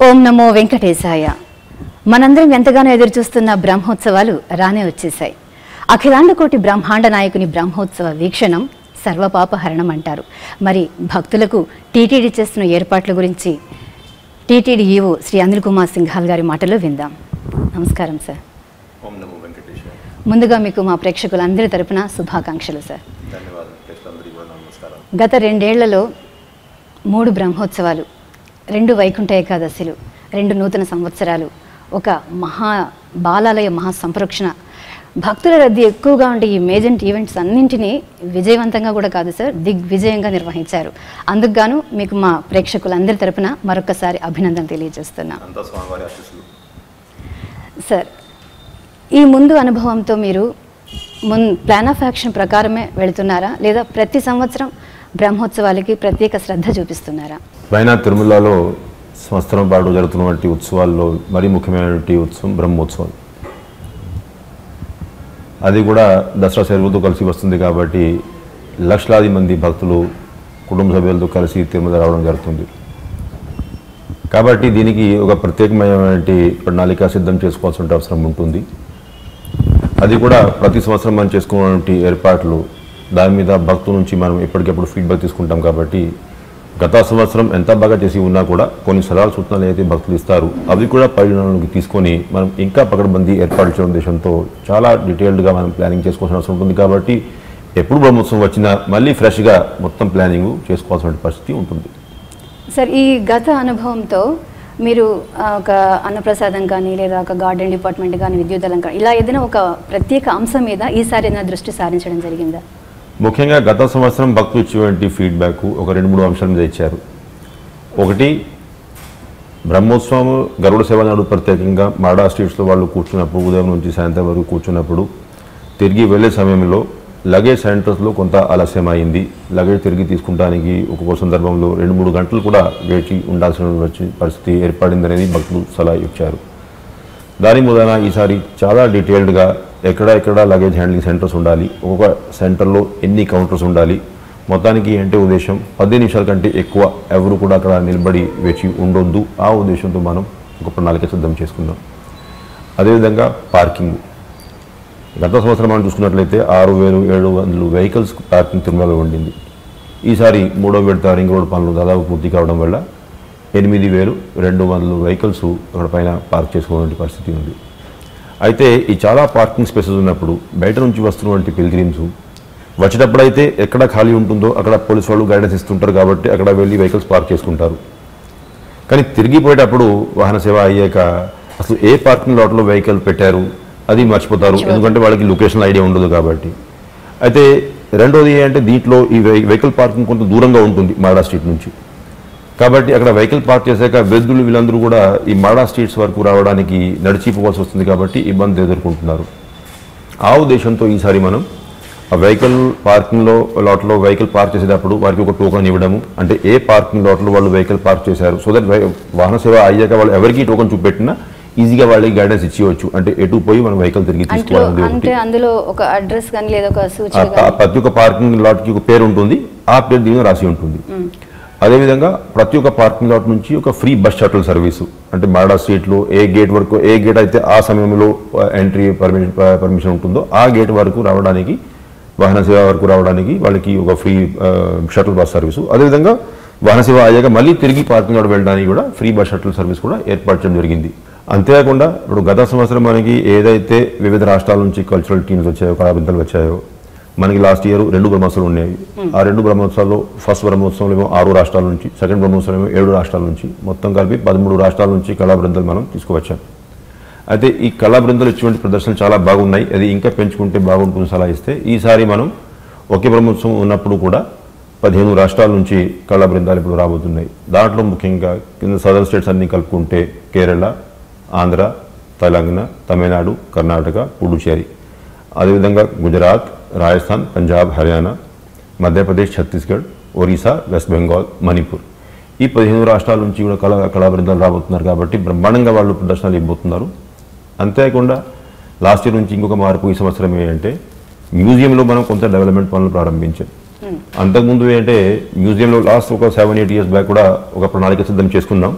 ఓం నమో వెంకటేశాయ. మనందరం ఎంతగానో ఎదురుచూస్తున్న బ్రహ్మోత్సవాలు రానే వచ్చేశాయి. అఖిలాండకోటి బ్రహ్మాండ నాయకుని బ్రహ్మోత్సవ వీక్షణం సర్వపాపహరణం అంటారు. మరి భక్తులకు టీటీడీ చేస్తున్న ఏర్పాట్ల గురించి టీటీడీ ఈవో శ్రీ అనిల్ కుమార్ సింఘాల్ గారి మాటలో విందాం. నమస్కారం సార్. ఓం నమో వెంకటేశాయ. ముందుగా మీకు మా ప్రేక్షకులందరి తరపున శుభాకాంక్షలు సార్. ధన్యవాదాలు. ప్రేక్షకులందరికీ కూడా నమస్కారం. గత 2 ఏళ్లలో 3 బ్రహ్మోత్సవాలు, 2 వైకుంఠ ఏకాదశిలు, 2 నూతన సంవత్సరాలు, ఒక బాలాలయ మహాసంప్రోక్షణ, భక్తుల రద్దీ ఎక్కువగా ఉండే ఈ మేజర్ ఈవెంట్స్ అన్నింటినీ విజయవంతంగా కూడా కాదు సార్, దిగ్విజయంగా నిర్వహించారు. అందుకు గాను మీకు మా ప్రేక్షకులందరి తరపున మరొకసారి అభినందనలు తెలియజేస్తున్నాం సార్. ఈ ముందు అనుభవంతో మీరు ప్లాన్ ఆఫ్ యాక్షన్ ప్రకారమే వెళుతున్నారా, లేదా ప్రతి సంవత్సరం బ్రహ్మోత్సవాలకి ప్రత్యేక శ్రద్ధ చూపిస్తున్నారా? పైన తిరుమలలో సంవత్సరం పాటు జరుగుతున్నటువంటి ఉత్సవాల్లో మరీ ముఖ్యమైనటువంటి ఉత్సవం బ్రహ్మోత్సవం. అది కూడా దసరా సెలవులతో కలిసి వస్తుంది కాబట్టి లక్షలాది మంది భక్తులు కుటుంబ సభ్యులతో కలిసి తిరుమల రావడం జరుగుతుంది. కాబట్టి దీనికి ఒక ప్రత్యేకమైనటువంటి ప్రణాళిక సిద్ధం చేసుకోవాల్సిన అవసరం ఉంటుంది. అది కూడా ప్రతి సంవత్సరం మనం చేసుకున్నటువంటి ఏర్పాట్లు, దాని మీద భక్తుల నుంచి మనం ఎప్పటికెప్పుడు ఫీడ్బ్యాక్ తీసుకుంటాం. కాబట్టి గత సంవత్సరం ఎంత బాగా చేసి ఉన్నా కూడా కొన్ని సలహాలు సూచనలు అయితే భక్తులు ఇస్తారు, అవి కూడా పరిగణనలోకి తీసుకొని మనం ఇంకా పకడ్బందీ ఏర్పాటు చేయడం ఉద్దేశంతో చాలా డీటెయిల్డ్గా మనం ప్లానింగ్ చేసుకోవాల్సిన అవసరం ఉంటుంది. కాబట్టి ఎప్పుడు బ్రహ్మోత్సవం వచ్చినా మళ్ళీ ఫ్రెష్గా మొత్తం ప్లానింగ్ చేసుకోవాల్సిన పరిస్థితి ఉంటుంది. సార్, ఈ గత అనుభవంతో మీరు ఒక అన్నప్రసాదం కానీ, లేదా ఒక గార్డెన్ డిపార్ట్మెంట్ కానీ, విద్యుత్ దళం కానీ, ఇలా ఏదైనా ఒక ప్రత్యేక అంశం మీద ఈసారి ఏదైనా దృష్టి సారించడం జరిగిందా? ముఖ్యంగా గత సంవత్సరం భక్తులు ఇచ్చేటువంటి ఫీడ్బ్యాక్ ఒక 2-3 అంశాల మీద ఇచ్చారు. ఒకటి, బ్రహ్మోత్సవం గరుడ సేవ నాడు ప్రత్యేకంగా మాడా స్ట్రీట్స్లో వాళ్ళు కూర్చున్నప్పుడు, ఉదయం నుంచి సాయంత్రం వరకు కూర్చున్నప్పుడు, తిరిగి వెళ్ళే సమయంలో లగేజ్ సెంటర్స్లో కొంత ఆలస్యం అయింది. లగేజ్ తిరిగి తీసుకుంటానికి ఒక్కొక్క సందర్భంలో 2-3 గంటలు కూడా వేచి ఉండాల్సిన పరిస్థితి ఏర్పడిందనేది భక్తులు సలహా ఇచ్చారు. దాని మూలన ఈసారి చాలా డీటెయిల్డ్గా ఎక్కడ లగేజ్ హ్యాండ్లింగ్ సెంటర్స్ ఉండాలి, ఒక్కొక్క సెంటర్లో ఎన్ని కౌంటర్స్ ఉండాలి, మొత్తానికి అంటే ఉద్దేశం 10 నిమిషాల కంటే ఎక్కువ ఎవరు కూడా అక్కడ నిలబడి వేచి ఉండొద్దు. ఆ ఉద్దేశంతో మనం ఒక ప్రణాళిక సిద్ధం చేసుకుందాం. అదేవిధంగా పార్కింగ్, గత సంవత్సరం మనం చూసుకున్నట్లయితే 6,700 వెహికల్స్ పార్కింగ్ తిరుమలలో ఉండింది. ఈసారి 3వ విడత రింగ్ రోడ్ పనులు దాదాపు పూర్తి కావడం వల్ల 8,200 వెహికల్స్ అక్కడ పైన పార్క్ చేసుకోవాలంటే పరిస్థితి ఉంది. అయితే ఈ చాలా పార్కింగ్ స్పేసెస్ ఉన్నప్పుడు బయట నుంచి వస్తున్నటువంటి పిల్గ్రిమ్స్ వచ్చేటప్పుడైతే ఎక్కడ ఖాళీ ఉంటుందో అక్కడ పోలీసు వాళ్ళు గైడెన్స్ ఇస్తుంటారు, కాబట్టి అక్కడ వెళ్ళి వెహికల్స్ పార్క్ చేసుకుంటారు. కానీ తిరిగిపోయేటప్పుడు వాహన సేవ అయ్యాక అసలు ఏ పార్కింగ్ లాట్లో వెహికల్ పెట్టారు అది మర్చిపోతారు, ఎందుకంటే వాళ్ళకి లొకేషన్ ఐడియా ఉండదు కాబట్టి. అయితే రెండోది ఏంటంటే దీంట్లో ఈ వెహికల్ పార్కింగ్ కొంత దూరంగా ఉంటుంది మాడా స్ట్రీట్ నుంచి. కాబట్టి అక్కడ వెహికల్ పార్క్ చేశాక వృద్ధులు వీళ్ళందరూ కూడా ఈ మాడా స్ట్రీట్స్ వరకు రావడానికి నడిచిపోవాల్సి వస్తుంది, కాబట్టి ఇబ్బంది ఎదుర్కొంటున్నారు. ఆ ఉద్దేశంతో ఈసారి మనం ఆ వెహికల్ పార్కింగ్ లాట్లో వెహికల్ పార్క్ చేసేటప్పుడు వారికి ఒక టోకన్ ఇవ్వడము, అంటే ఏ పార్కింగ్ లాట్లో వాళ్ళు వెహికల్ పార్క్ చేశారు, సో దట్ వాహన సేవ అయ్యాక వాళ్ళు ఎవరికి టోకన్ చూపెట్టినా ఈజీగా వాళ్ళకి గైడెన్స్ ఇచ్చేయచ్చు, అంటే ఎటు పోయి మనం వెహికల్ తిరిగి తీసుకోవాలి. అందులో ఒక అడ్రస్ కానీ లేదా ఒక సూచన, ప్రతి ఒక్క పార్కింగ్ లాట్కి ఒక పేరు ఉంటుంది, ఆ పేరు దీనిలో రాసి ఉంటుంది. అదేవిధంగా ప్రతి ఒక్క పార్కింగ్ లాట్ నుంచి ఒక ఫ్రీ బస్ షటిల్ సర్వీసు, అంటే మాడా స్ట్రీట్లో ఏ గేట్ వరకు, ఏ గేట్ అయితే ఆ సమయంలో ఎంట్రీ పర్మిషన్ ఉంటుందో ఆ గేట్ వరకు రావడానికి, వాహన సేవ వరకు రావడానికి వాళ్ళకి ఒక ఫ్రీ షటిల్ బస్ సర్వీసు. అదేవిధంగా వాహన సేవ అయ్యాక మళ్ళీ తిరిగి పార్కింగ్ లాట్ వెళ్ళడానికి కూడా ఫ్రీ బస్ షటిల్ సర్వీస్ కూడా ఏర్పాటు చేయడం జరిగింది. అంతేకాకుండా ఇప్పుడు గత సంవత్సరం మనకి ఏదైతే వివిధ రాష్ట్రాల నుంచి కల్చరల్ టీమ్స్ వచ్చాయో, కళాబృందాలు వచ్చాయో, మనకి లాస్ట్ ఇయర్ 2 బ్రహ్మోత్సవాలు ఉన్నాయి. ఆ 2 బ్రహ్మోత్సవాల్లో ఫస్ట్ బ్రహ్మోత్సవంలో ఏమో 6 రాష్ట్రాల నుంచి, సెకండ్ బ్రహ్మోత్సవం ఏమో 7 రాష్ట్రాల నుంచి, మొత్తం కలిపి 13 రాష్ట్రాల నుంచి కళాబృందాలు మనం తీసుకువచ్చాం. అయితే ఈ కళాబృందాలు ఇటువంటి ప్రదర్శనలు చాలా బాగున్నాయి, అది ఇంకా పెంచుకుంటే బాగుంటుంది సలహా ఇస్తే. ఈసారి మనం ఒకే బ్రహ్మోత్సవం ఉన్నప్పుడు కూడా 15 రాష్ట్రాల నుంచి కళాబృందాలు ఇప్పుడు రాబోతున్నాయి. దాంట్లో ముఖ్యంగా కింద సదర్న్ స్టేట్స్ అన్నీ కలుపుకుంటే కేరళ, ఆంధ్ర, తెలంగాణ, తమిళనాడు, కర్ణాటక, పుడుచేరి, అదేవిధంగా గుజరాత్, రాజస్థాన్, పంజాబ్, హర్యానా, మధ్యప్రదేశ్, ఛత్తీస్గఢ్, ఒరిస్సా, వెస్ట్ బెంగాల్, మణిపూర్, ఈ 15 రాష్ట్రాల నుంచి కూడా కళాబృందాలు రాబోతున్నారు. కాబట్టి బ్రహ్మాండంగా వాళ్ళు ప్రదర్శనలు ఇవ్వబోతున్నారు. అంతేకాకుండా లాస్ట్ ఇయర్ నుంచి ఇంకొక మార్పు ఈ సంవత్సరం ఏంటంటే మ్యూజియంలో మనం కొంత డెవలప్మెంట్ పనులు ప్రారంభించాం. అంతకుముందు ఏంటంటే మ్యూజియంలో లాస్ట్ ఒక 7-8 ఇయర్స్ బ్యాక్ కూడా ఒక ప్రణాళిక సిద్ధం చేసుకున్నాం.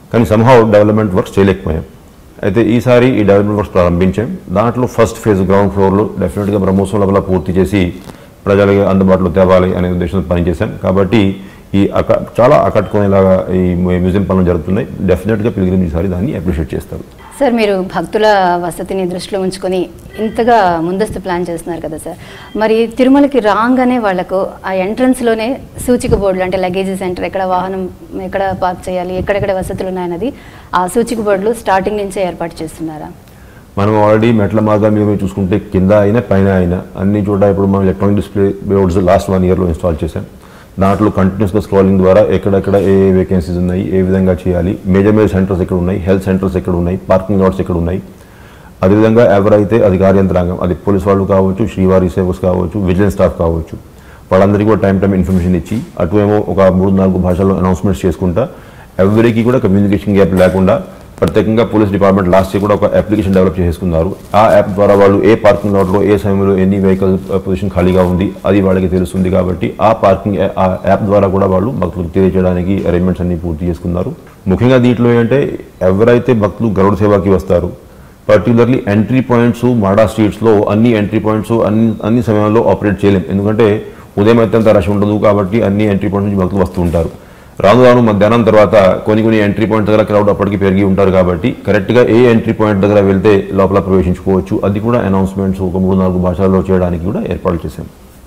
కానీ సంహౌ డెవలప్మెంట్ వర్క్స్ చేయలేకపోయాం. అయితే ఈసారి ఈ డెవలప్మెంట్ వర్క్స్ ప్రారంభించాం. దాంట్లో ఫస్ట్ ఫేజ్ గ్రౌండ్ ఫ్లోర్లో డెఫినెట్గా బ్రహ్మోత్సవం లోపల పూర్తి చేసి ప్రజలకి అందుబాటులో తేవాలి అనే ఉద్దేశంతో పనిచేశాం. కాబట్టి ఈ చాలా ఆకట్టుకునేలాగా ఈ మ్యూజియం పనులు జరుగుతున్నాయి. డెఫినెట్గా పిల్గ్రిమ్ ఈసారి దాన్ని అప్రిషియేట్ చేస్తారు. సార్, మీరు భక్తుల వసతిని దృష్టిలో ఉంచుకొని ఇంతగా ముందస్తు ప్లాన్ చేస్తున్నారు కదా సార్, మరి తిరుమలకి రాగానే వాళ్లకు ఆ ఎంట్రన్స్లోనే సూచిక బోర్డులు, అంటే లగేజీ సెంటర్, ఎక్కడ వాహనం ఎక్కడ పార్క్ చేయాలి, ఎక్కడెక్కడ వసతులు ఉన్నాయన్నది ఆ సూచిక బోర్డులు స్టార్టింగ్ నుంచే ఏర్పాటు చేస్తున్నారా? మనం ఆల్రెడీ మెట్ల మార్గం మీద చూసుకుంటే కింద అయినా పైన అయినా అన్ని చోట ఇప్పుడు మనం ఎలక్ట్రానిక్ డిస్ప్లే బోర్డ్స్ లాస్ట్ 1 yearలో ఇన్స్టాల్ చేశాం. దాంట్లో కంటిన్యూస్గా స్క్రోలింగ్ ద్వారా ఎక్కడెక్కడ ఏ వేకెన్సీస్ ఉన్నాయి, ఏ విధంగా చేయాలి, మేజర్ సెంటర్స్ ఎక్కడ ఉన్నాయి, హెల్త్ సెంటర్స్ ఎక్కడ ఉన్నాయి, పార్కింగ్ లాట్స్ ఎక్కడ ఉన్నాయి, అదేవిధంగా ఎవరైతే అధికార యంత్రాంగం, అది పోలీస్ వాళ్ళు కావచ్చు, శ్రీవారి సేవకులు కావచ్చు, విజిలెన్స్ స్టాఫ్ కావచ్చు, వాళ్ళందరికీ కూడా టైం ఇన్ఫర్మేషన్ ఇచ్చి అటు ఏమో ఒక 3-4 భాషల్లో అనౌన్స్మెంట్స్ చేసుకుంటా ఎవరికి కూడా కమ్యూనికేషన్ గ్యాప్ లేకుండా ప్రత్యేకంగా పోలీస్ డిపార్ట్మెంట్ లాస్ట్ ఇయర్ కూడా ఒక అప్లికేషన్ డెవలప్ చేసుకున్నారు. ఆ యాప్ ద్వారా వాళ్ళు ఏ పార్కింగ్ లాట్లో ఏ సమయంలో ఎన్ని వెహికల్ పొజిషన్ ఖాళీగా ఉంది అది వాళ్ళకి తెలుస్తుంది. కాబట్టి ఆ యాప్ ద్వారా కూడా వాళ్ళు భక్తులకు తెలియజేయడానికి అరేంజ్మెంట్స్ అన్ని పూర్తి చేసుకున్నారు. ముఖ్యంగా దీంట్లో ఏంటంటే ఎవరైతే భక్తులు గరుడ సేవకి వస్తారు, పర్టికులర్లీ ఎంట్రీ పాయింట్స్ మాడా స్ట్రీట్స్లో అన్ని ఎంట్రీ పాయింట్స్ అన్ని సమయాల్లో ఆపరేట్ చేయలేం. ఎందుకంటే ఉదయం అయితే అంత రష్ ఉండదు. కాబట్టి అన్ని ఎంట్రీ పాయింట్స్ నుంచి భక్తులు వస్తూ ఉంటారు. రాను రాను మధ్యాహ్నం తర్వాత కొన్ని ఎంట్రీ పాయింట్ దగ్గర క్రౌడ్ అప్పటికి పెరిగి ఉంటారు. కాబట్టి కరెక్ట్గా ఏ ఎంట్రీ పాయింట్ దగ్గర వెళ్తే లోపల ప్రవేశించుకోవచ్చు, అది కూడా అనౌన్స్మెంట్స్ ఒక 3-4 భాషల్లో చేయడానికి కూడా ఏర్పాటు చేశాం.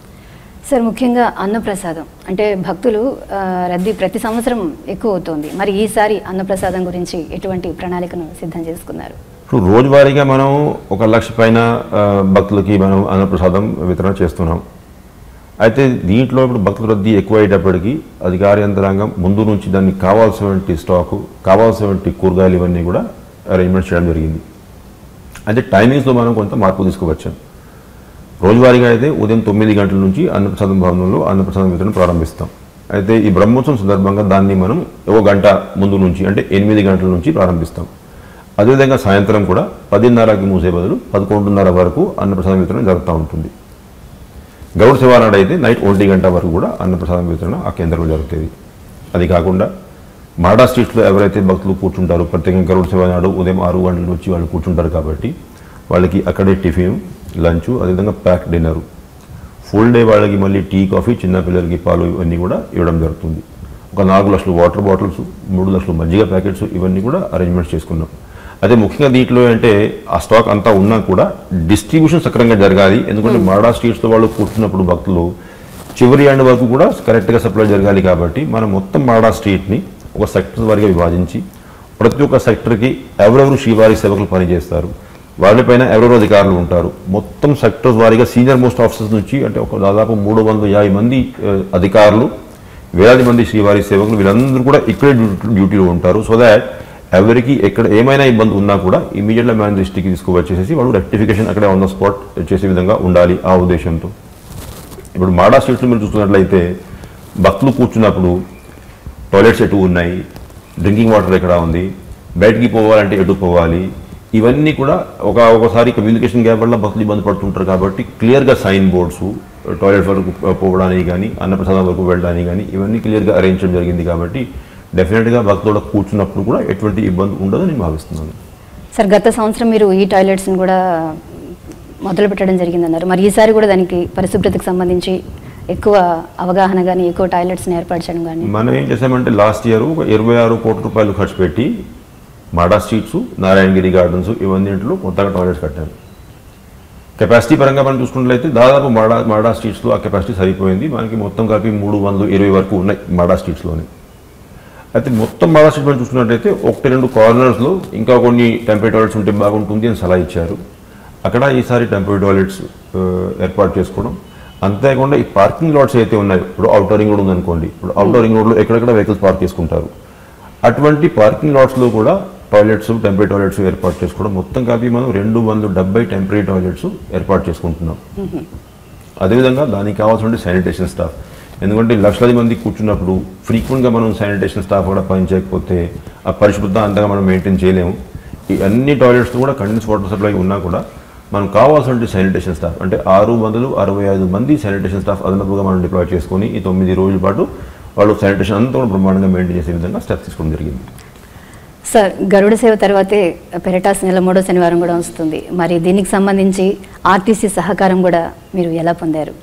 సార్, ముఖ్యంగా అన్నప్రసాదం అంటే భక్తులు రద్దీ ప్రతి సంవత్సరం ఎక్కువ అవుతుంది. మరి ఈసారి అన్నప్రసాదం గురించి ఎటువంటి ప్రణాళికను సిద్ధం చేసుకున్నారు? ఇప్పుడు రోజువారీగా మనం 1 లక్ష పైన భక్తులకి మనం అన్నప్రసాదం వితరణ చేస్తున్నాం. అయితే దీంట్లో ఇప్పుడు భక్తుల రద్దీ ఎక్కువ అయ్యేటప్పటికీ అధికార యంత్రాంగం ముందు నుంచి దానికి కావాల్సినటువంటి స్టాకు, కావాల్సినటువంటి కూరగాయలు ఇవన్నీ కూడా అరేంజ్మెంట్ చేయడం జరిగింది. అయితే టైమింగ్స్లో మనం కొంత మార్పు తీసుకువచ్చాం. రోజువారీగా అయితే ఉదయం 9 గంటల నుంచి అన్నప్రసాదం భవనంలో అన్నప్రసాదం వితరణ ప్రారంభిస్తాం. అయితే ఈ బ్రహ్మోత్సవం సందర్భంగా దాన్ని మనం 1 గంట ముందు నుంచి అంటే 8 గంటల నుంచి ప్రారంభిస్తాం. అదేవిధంగా సాయంత్రం కూడా 10:30కి మూసే బదులు 11:30 వరకు అన్నప్రసాదం వితరణ జరుగుతూ ఉంటుంది. గరుడ సేవ నాడు అయితే నైట్ 1 గంట వరకు కూడా అన్నప్రసాదం వితరణ ఆ కేంద్రంలో జరుగుతుంది. అది కాకుండా మాడా స్ట్రీట్స్లో ఎవరైతే భక్తులు కూర్చుంటారో, ప్రత్యేకంగా గరుడ సేవ నాడు ఉదయం 6 గంటల నుంచి వాళ్ళు కూర్చుంటారు. కాబట్టి వాళ్ళకి అక్కడే టిఫిన్, లంచ్, అదేవిధంగా ప్యాక్ డిన్నర్, ఫుల్ డే వాళ్ళకి మళ్ళీ టీ, కాఫీ, చిన్నపిల్లలకి పాలు ఇవన్నీ కూడా ఇవ్వడం జరుగుతుంది. ఒక 4 లక్షల వాటర్ బాటిల్స్, 3 లక్షల మజ్జిగ ప్యాకెట్స్ ఇవన్నీ కూడా అరేంజ్మెంట్స్ చేసుకున్నాం. అదే ముఖ్యంగా దీంట్లో అంటే ఆ స్టాక్ అంతా ఉన్నా కూడా డిస్ట్రిబ్యూషన్ సక్రమంగా జరగాలి. ఎందుకంటే మాడా స్ట్రీట్స్లో వాళ్ళు కూర్చున్నప్పుడు భక్తులు చివరి ఎండ్ వరకు కూడా కరెక్ట్గా సప్లై జరగాలి. కాబట్టి మనం మొత్తం మాడా స్ట్రీట్ని ఒక సెక్టర్ వారిగా విభజించి ప్రతి ఒక్క సెక్టర్కి ఎవరెవరు శ్రీవారి సేవకులు పనిచేస్తారు, వాళ్ళపైన ఎవరెవరు అధికారులు ఉంటారు, మొత్తం సెక్టర్స్ వారిగా సీనియర్ మోస్ట్ ఆఫీసర్స్ నుంచి అంటే ఒక దాదాపు 350 మంది అధికారులు, వేలాది మంది శ్రీవారి సేవకులు వీళ్ళందరూ కూడా ఇక్కడే డ్యూటీలో ఉంటారు. సో దాట్ ఎవరికి ఎక్కడ ఏమైనా ఇబ్బంది ఉన్నా కూడా ఇమీడియట్గా మ్యాన్ దృష్టికి తీసుకువచ్చేసి వాళ్ళు రెక్టిఫికేషన్ అక్కడే ఆన్ ద స్పాట్ చేసే విధంగా ఉండాలి ఆ ఉద్దేశంతో. ఇప్పుడు మాడా స్ట్రీట్స్లో మీరు చూస్తున్నట్లయితే భక్తులు కూర్చున్నప్పుడు టాయిలెట్స్ ఎటు ఉన్నాయి, డ్రింకింగ్ వాటర్ ఎక్కడ ఉంది, బయటికి పోవాలంటే ఎటు పోవాలి, ఇవన్నీ కూడా ఒకసారి కమ్యూనికేషన్ గ్యాప్ వల్ల భక్తులు ఇబ్బంది పడుతుంటారు. కాబట్టి క్లియర్గా సైన్ బోర్డ్స్ టాయిలెట్ వరకు పోవడానికి కానీ అన్నప్రసాదం వరకు వెళ్ళడానికి కానీ ఇవన్నీ క్లియర్గా అరేంజ్ చేయడం జరిగింది. కాబట్టి డెఫినెట్గా భక్తులు కూర్చున్నప్పుడు కూడా ఎటువంటి ఇబ్బంది ఉండదని నేను భావిస్తున్నాను. సార్, గత సంవత్సరం మీరు ఈ టాయిలెట్స్ని కూడా మొదలు పెట్టడం జరిగిందన్నారు. మరి ఈసారి కూడా దానికి పరిశుభ్రతకు సంబంధించి ఎక్కువ అవగాహన కానీ ఎక్కువ టాయిలెట్స్ని ఏర్పాటు చేయడం కానీ మనం ఏం చేసామంటే లాస్ట్ ఇయర్ ఒక 26 కోట్ల రూపాయలు ఖర్చు పెట్టి మాడా స్ట్రీట్స్, నారాయణగిరి గార్డెన్స్ ఇవన్నింటిలో కొత్తగా టాయిలెట్స్ కట్టాము. కెపాసిటీ పరంగా మనం చూసుకున్నట్లయితే దాదాపు మాడా స్ట్రీట్స్లో ఆ కెపాసిటీ సరిపోయింది. మనకి మొత్తం కలిపి 320 వరకు ఉన్నాయి మాడా స్ట్రీట్స్లోనే. అయితే మొత్తం మాడా స్ట్రీట్ మనం చూసుకున్నట్లయితే 1-2 కార్నర్స్లో ఇంకా కొన్ని టెంపరీ టాయిలెట్స్ ఉంటే బాగుంటుంది అని సలహా ఇచ్చారు. అక్కడ ఈసారి టెంపరీ టాయిలెట్స్ ఏర్పాటు చేసుకోవడం. అంతేకాకుండా ఈ పార్కింగ్ లాట్స్ అయితే ఉన్నాయో, ఇప్పుడు అవుటర్ రింగ్ రోడ్ ఉందనుకోండి, ఇప్పుడు అవుటర్ రింగ్ రోడ్లో ఎక్కడెక్కడ వెహికల్స్ పార్క్ చేసుకుంటారు, అటువంటి పార్కింగ్ లాట్స్లో కూడా టాయిలెట్స్, టెంపరీ టాయిలెట్స్ ఏర్పాటు చేసుకోవడం. మొత్తం కలిపి మనం 270 టెంపరీ టాయిలెట్స్ ఏర్పాటు చేసుకుంటున్నాం. అదేవిధంగా దానికి కావాల్సిన శానిటేషన్ స్టాఫ్, ఎందుకంటే లక్షలాది మంది కూర్చున్నప్పుడు ఫ్రీక్వెంట్గా మనం శానిటేషన్ స్టాఫ్ కూడా పనిచేయకపోతే ఆ పరిశుభ్రత అంతగా మనం మెయింటైన్ చేయలేము. ఈ అన్ని టాయిలెట్స్ కూడా కంటిన్యూస్ వాటర్ సప్లై ఉన్నా కూడా మనం కావాల్సిన శానిటేషన్ స్టాఫ్ అంటే 665 మంది శానిటేషన్ స్టాఫ్ అదనపుగా మనం డిప్లాయ్ చేసుకొని ఈ 9 రోజుల పాటు వాళ్ళు శానిటేషన్ అంతా కూడా బ్రహ్మాండంగా మెయింటైన్ చేసే విధంగా స్టెప్స్ తీసుకోవడం జరిగింది. సార్, గరుడ సేవ తర్వాతే పెరటాస్ నెల 3వ శనివారం కూడా వస్తుంది. మరి దీనికి సంబంధించి ఆర్టీసీ సహకారం కూడా మీరు ఎలా పొందారు?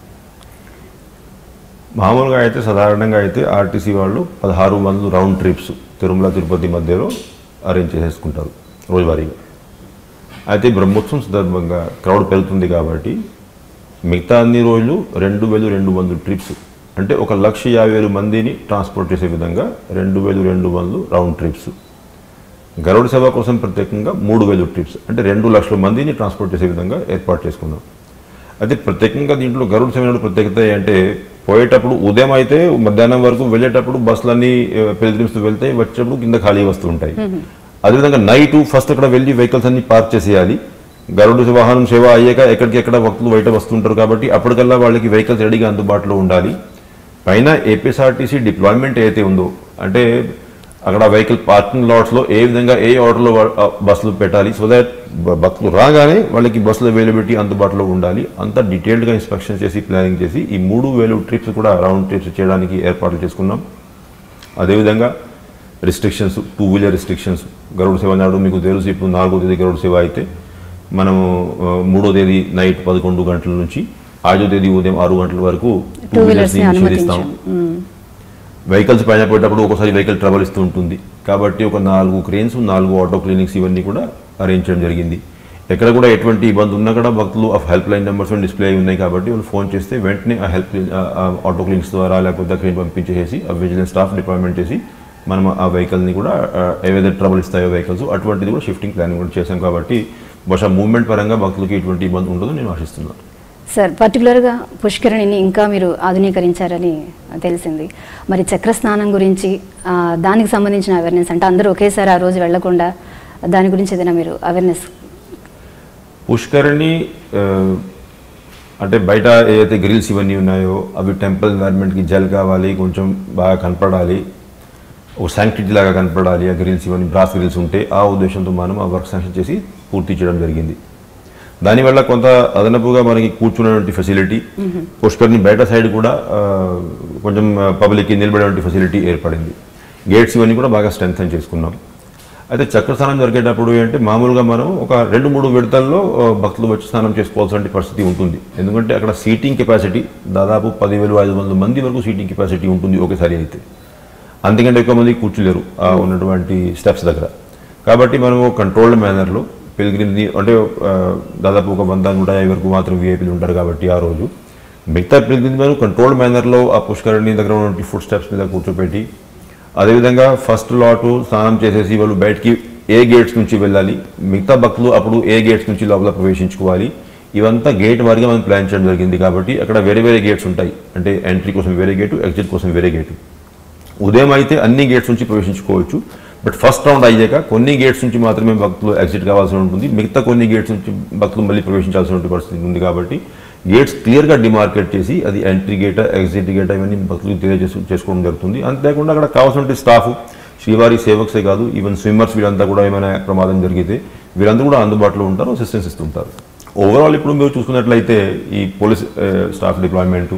మామూలుగా అయితే సాధారణంగా అయితే ఆర్టీసీ వాళ్ళు 16 మంది రౌండ్ ట్రిప్స్ తిరుమల తిరుపతి మధ్యలో అరేంజ్ చేసేసుకుంటారు రోజువారీగా. అయితే బ్రహ్మోత్సవం సందర్భంగా క్రౌడ్ పెరుగుతుంది కాబట్టి మిగతా అన్ని రోజులు 2200 ట్రిప్స్ అంటే 1,50,000 మందిని ట్రాన్స్పోర్ట్ చేసే విధంగా 2200 రౌండ్ ట్రిప్స్. గరుడ సేవ కోసం ప్రత్యేకంగా 3000 ట్రిప్స్ అంటే 2 లక్షల మందిని ట్రాన్స్పోర్ట్ చేసే విధంగా ఏర్పాటు చేసుకున్నాం. అయితే ప్రత్యేకంగా దీంట్లో గరుడ సేవ ప్రత్యేకత అంటే పోయేటప్పుడు ఉదయం అయితే మధ్యాహ్నం వరకు వెళ్ళేటప్పుడు బస్సులన్నీ పిల్గ్రిమ్స్ వెళ్తే వచ్చేటప్పుడు కింద ఖాళీ వస్తూ ఉంటాయి. అదేవిధంగా నైట్ ఫస్ట్ అక్కడ వెళ్ళి వెహికల్స్ అన్ని పార్క్ చేసేయాలి. గరుడ వాహనం సేవ అయ్యాక ఎక్కడికెక్కడ భక్తులు బయట వస్తుంటారు కాబట్టి అప్పటికల్లా వాళ్ళకి వెహికల్స్ రెడీగా అందుబాటులో ఉండాలి. పైన ఏపీఎస్ఆర్టీసీ డిప్లాయ్మెంట్ ఏదైతే ఉందో అంటే అక్కడ వెహికల్ పార్కింగ్ లాట్స్లో ఏ విధంగా ఏ ఆర్డర్లో బస్సులు పెట్టాలి సో దాట్ భక్తులు రాగానే వాళ్ళకి బస్సుల అవైలబిలిటీ అందుబాటులో ఉండాలి. అంతా డీటెయిల్డ్గా ఇన్స్పెక్షన్ చేసి ప్లానింగ్ చేసి ఈ 3000 ట్రిప్స్ కూడా రౌండ్ ట్రిప్స్ చేయడానికి ఏర్పాట్లు చేసుకున్నాం. అదేవిధంగా రిస్ట్రిక్షన్స్ 2 వీలర్ రిస్ట్రిక్షన్స్ గరుడ సేవ నాడు మీకు తెలుసు ఇప్పుడు 4వ తేదీ గరుడ సేవ అయితే మనము 3వ తేదీ నైట్ 11 గంటల నుంచి 5వ తేదీ ఉదయం 6 గంటల వరకు 2 వీలర్స్ని నిషేధిస్తాం. వెహికల్స్ పైన పోయేటప్పుడు ఒకసారి వెహికల్ ట్రబుల్ ఇస్తూ ఉంటుంది కాబట్టి ఒక 4 క్రేన్స్ 4 ఆటో క్లినిక్స్ ఇవన్నీ కూడా అరేంజ్ చేయడం జరిగింది. ఎక్కడ కూడా ఎటువంటి ఇబ్బంది ఉన్నా కూడా భక్తులు హెల్ప్ లైన్ నెంబర్స్ డిస్ప్లే ఉన్నాయి కాబట్టి వాళ్ళు ఫోన్ చేస్తే వెంటనే ఆ హెల్ప్ ఆటో క్లినిక్స్ ద్వారా లేకపోతే క్రేన్ పంపించేసి ఆ విజిలెన్స్ స్టాఫ్ డిప్లాయ్మెంట్ చేసి మనం ఆ వెహికల్ని కూడా ఏవైతే ట్రబుల్ ఇస్తాయో వెహికల్స్ అటువంటిది కూడా షిఫ్టింగ్ ప్లానింగ్ కూడా చేశాం కాబట్టి బహుశా మూవ్మెంట్ పరంగా భక్తులకి ఎటువంటి ఇబ్బంది ఉండదు నేను ఆశిస్తున్నాను. సార్, పర్టికులర్గా పుష్కరిణిని ఇంకా మీరు ఆధునీకరించారని తెలిసింది. మరి చక్ర స్నానం గురించి దానికి సంబంధించిన అవేర్నెస్ అంటే అందరూ ఒకేసారి ఆ రోజు వెళ్లకుండా దాని గురించి ఏదైనా మీరు అవేర్నెస్? పుష్కరిణి అంటే బయట ఏదైతే గ్రిల్స్ ఇవన్నీ ఉన్నాయో అవి టెంపుల్ ఎన్వైర్న్మెంట్కి జల్ కావాలి, కొంచెం బాగా కనపడాలి, ఒక శాంక్టిటీ లాగా కనపడాలి. ఆ గ్రిల్స్ ఇవన్నీ బ్రాస్ గ్రిల్స్ ఉంటే ఆ ఉద్దేశంతో మనం ఆ వర్క్ శాంక్షన్ చేసి పూర్తి చేయడం జరిగింది. దానివల్ల కొంత అదనపుగా మనకి కూర్చునేటువంటి ఫెసిలిటీ పుష్కరిణి బయట సైడ్ కూడా కొంచెం పబ్లిక్కి నిలబడేటువంటి ఫెసిలిటీ ఏర్పడింది. గేట్స్ ఇవన్నీ కూడా బాగా స్ట్రెంథెన్ చేసుకున్నాం. అయితే చక్ర స్నానం జరిగేటప్పుడు అంటే మామూలుగా మనం ఒక 2-3 విడతల్లో భక్తులు వచ్చి స్నానం చేసుకోవాల్సిన పరిస్థితి ఉంటుంది. ఎందుకంటే అక్కడ సీటింగ్ కెపాసిటీ దాదాపు 10,500 మంది వరకు సీటింగ్ కెపాసిటీ ఉంటుంది ఒకేసారి అయితే. అంతకంటే ఎక్కువ మంది కూర్చోలేరు ఉన్నటువంటి స్టెప్స్ దగ్గర. కాబట్టి మనము కంట్రోల్డ్ మేనర్లో పిల్గ్రిమ్ని అంటే దాదాపు ఒక 100-150 వరకు మాత్రం వీఐపీలు ఉంటారు కాబట్టి ఆ రోజు మిగతా పిల్గ్రిమ్లను కంట్రోల్డ్ మేనర్లో ఆ పుష్కరిణి దగ్గర ఉన్నటువంటి ఫుడ్ స్టెప్స్ మీద కూర్చోపెట్టి అదేవిధంగా ఫస్ట్ లాటు స్నానం చేసేసి వాళ్ళు బయటికి ఏ గేట్స్ నుంచి వెళ్ళాలి, మిగతా భక్తులు అప్పుడు ఏ గేట్స్ నుంచి లోపల ప్రవేశించుకోవాలి, ఇవంతా గేట్ వారిగా మనం ప్లాన్ చేయడం జరిగింది. కాబట్టి అక్కడ వేరే వేరే గేట్స్ ఉంటాయి. అంటే ఎంట్రీ కోసం వేరే గేటు, ఎగ్జిట్ కోసం వేరే గేటు. ఉదయం అయితే అన్ని గేట్స్ నుంచి ప్రవేశించుకోవచ్చు. బట్ ఫస్ట్ రౌండ్ అయ్యాక కొన్ని గేట్స్ నుంచి మాత్రమే భక్తులు ఎగ్జిట్ కావాల్సి ఉంటుంది, మిగతా కొన్ని గేట్స్ నుంచి భక్తులు మళ్ళీ ప్రవేశించాల్సిన పరిస్థితి ఉంది. కాబట్టి గేట్స్ క్లియర్గా డిమార్కెట్ చేసి అది ఎంట్రీ గేటా ఎగ్జిట్ గేటా ఇవన్నీ భక్తులకు చేసుకోవడం జరుగుతుంది. అంతేకాకుండా అక్కడ కావాల్సిన స్టాఫ్ శ్రీవారి సేవక్సే కాదు, ఈవెన్ స్విమ్మర్స్ వీళ్ళంతా కూడా ఏమైనా ప్రమాదం జరిగితే వీళ్ళంతా కూడా అందుబాటులో ఉంటారు, అసిస్టెన్స్ ఇస్తుంటారు. ఓవరాల్ ఇప్పుడు మీరు చూసుకున్నట్లయితే ఈ పోలీస్ స్టాఫ్ డిప్లాయ్మెంటు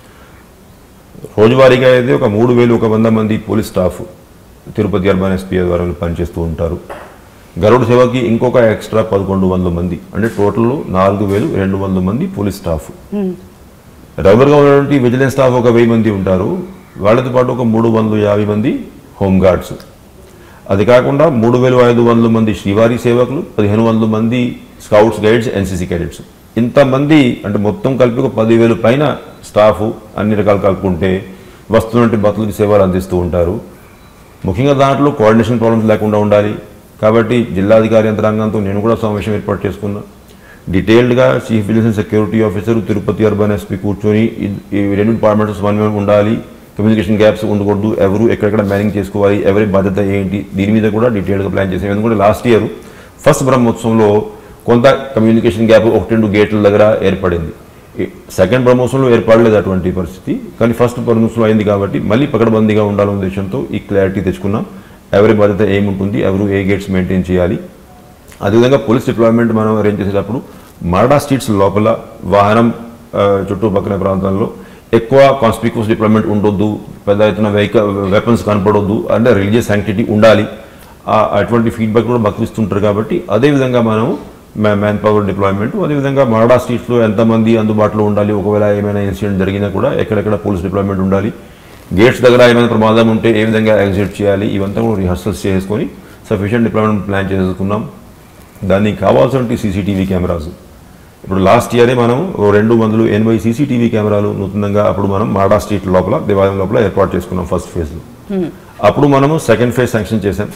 రోజువారీగా అయితే ఒక 3,100 మంది police staff Tirupati urban SP ద్వారా పనిచేస్తూ ఉంటారు. గరుడ సేవకి ఇంకొక ఎక్స్ట్రా 1,100 మంది అంటే టోటల్ 4,200 మంది పోలీస్ స్టాఫ్. రెగ్యులర్గా ఉన్నటువంటి విజిలెన్స్ స్టాఫ్ ఒక 1000 మంది ఉంటారు. వాళ్ళతో పాటు ఒక 350 మంది హోంగార్డ్స్. అది కాకుండా 3,500 మంది శ్రీవారి సేవకులు, 1,500 మంది స్కౌట్స్ గైడ్స్, ఎన్సీసీ క్యాడెట్స్. ఇంతమంది అంటే మొత్తం కలిపి ఒక 10,000 పైన స్టాఫ్ అన్ని రకాలు కలుపుకుంటే వస్తున్నటువంటి భక్తులకి సేవలు అందిస్తూ ఉంటారు. ముఖ్యంగా దాంట్లో కోఆర్డినేషన్ ప్రాబ్లమ్స్ లేకుండా ఉండాలి. కాబట్టి జిల్లాధికారి యంత్రాంగంతో నేను కూడా సమావేశం ఏర్పాటు చేసుకున్నా. డీటెయిల్డ్గా chief vigilance security officer, Tirupati urban SP కూర్చొని ఈ 2 డిపార్ట్మెంట్స్ సమన్వయం ఉండాలి, కమ్యూనికేషన్ గ్యాప్స్ ఉండకూడదు, ఎవరు ఎక్కడెక్కడ మేనేజ్ చేసుకోవాలి, ఎవరి బాధ్యత ఏంటి, దీని మీద కూడా డీటెయిల్గా ప్లాన్ చేసాం. ఎందుకంటే లాస్ట్ ఇయర్ ఫస్ట్ బ్రహ్మోత్సవంలో కొంత కమ్యూనికేషన్ గ్యాప్ 1-2 గేట్ల దగ్గర ఏర్పడింది. సెకండ్ బ్రహ్మోత్సవంలో ఏర్పడలేదు అటువంటి పరిస్థితి, కానీ ఫస్ట్ బ్రహ్మోత్సవం అయింది కాబట్టి మళ్ళీ పకడ్బందీగా ఉండాలనే ఉద్దేశంతో ఈ క్లారిటీ తెచ్చుకున్నాం. ఎవరి బాధ్యత ఏముంటుంది, ఎవరు ఏ గేట్స్ మెయింటైన్ చేయాలి. అదేవిధంగా పోలీస్ డిప్లాయ్మెంట్ మనం అరేంజ్ చేసేటప్పుడు మరడా స్ట్రీట్స్ లోపల వాహనం చుట్టుపక్కల ప్రాంతాల్లో ఎక్కువ కాన్స్పిక్యూస్ డిప్లాయ్మెంట్ ఉండొద్దు, పెద్ద ఎత్తున వెపన్స్ కనపడొద్దు, అంటే రిలీజియస్ శాంక్టిటీ ఉండాలి. అటువంటి ఫీడ్బ్యాక్ కూడా భక్తులు ఇస్తుంటారు. కాబట్టి అదేవిధంగా మనం మ్యాన్ పవర్ డిప్లాయ్మెంట్, అదేవిధంగా మాడా స్ట్రీట్స్లో ఎంతమంది అందుబాటులో ఉండాలి, ఒకవేళ ఏమైనా ఇన్సిడెంట్ జరిగినా కూడా ఎక్కడెక్కడ పోలీస్ డిప్లాయ్మెంట్ ఉండాలి, గేట్స్ దగ్గర ఏమైనా ప్రమాదం ఉంటే ఏ విధంగా ఎగ్జిట్ చేయాలి, ఇవంతా కూడా రిహర్సల్స్ చేసుకొని సఫిషియెంట్ డిప్లాయ్మెంట్ ప్లాన్ చేసుకున్నాం. దానికి కావాల్సిన సీసీటీవీ కెమెరాస్ ఇప్పుడు లాస్ట్ ఇయరే మనం 280 సీసీటీవీ కెమెరాలు నూతనంగా అప్పుడు మనం మాడా స్ట్రీట్ లోపల దేవాలయం లోపల ఏర్పాటు చేసుకున్నాం ఫస్ట్ ఫేజ్లో. అప్పుడు మనము సెకండ్ ఫేజ్ శాంక్షన్ చేశాం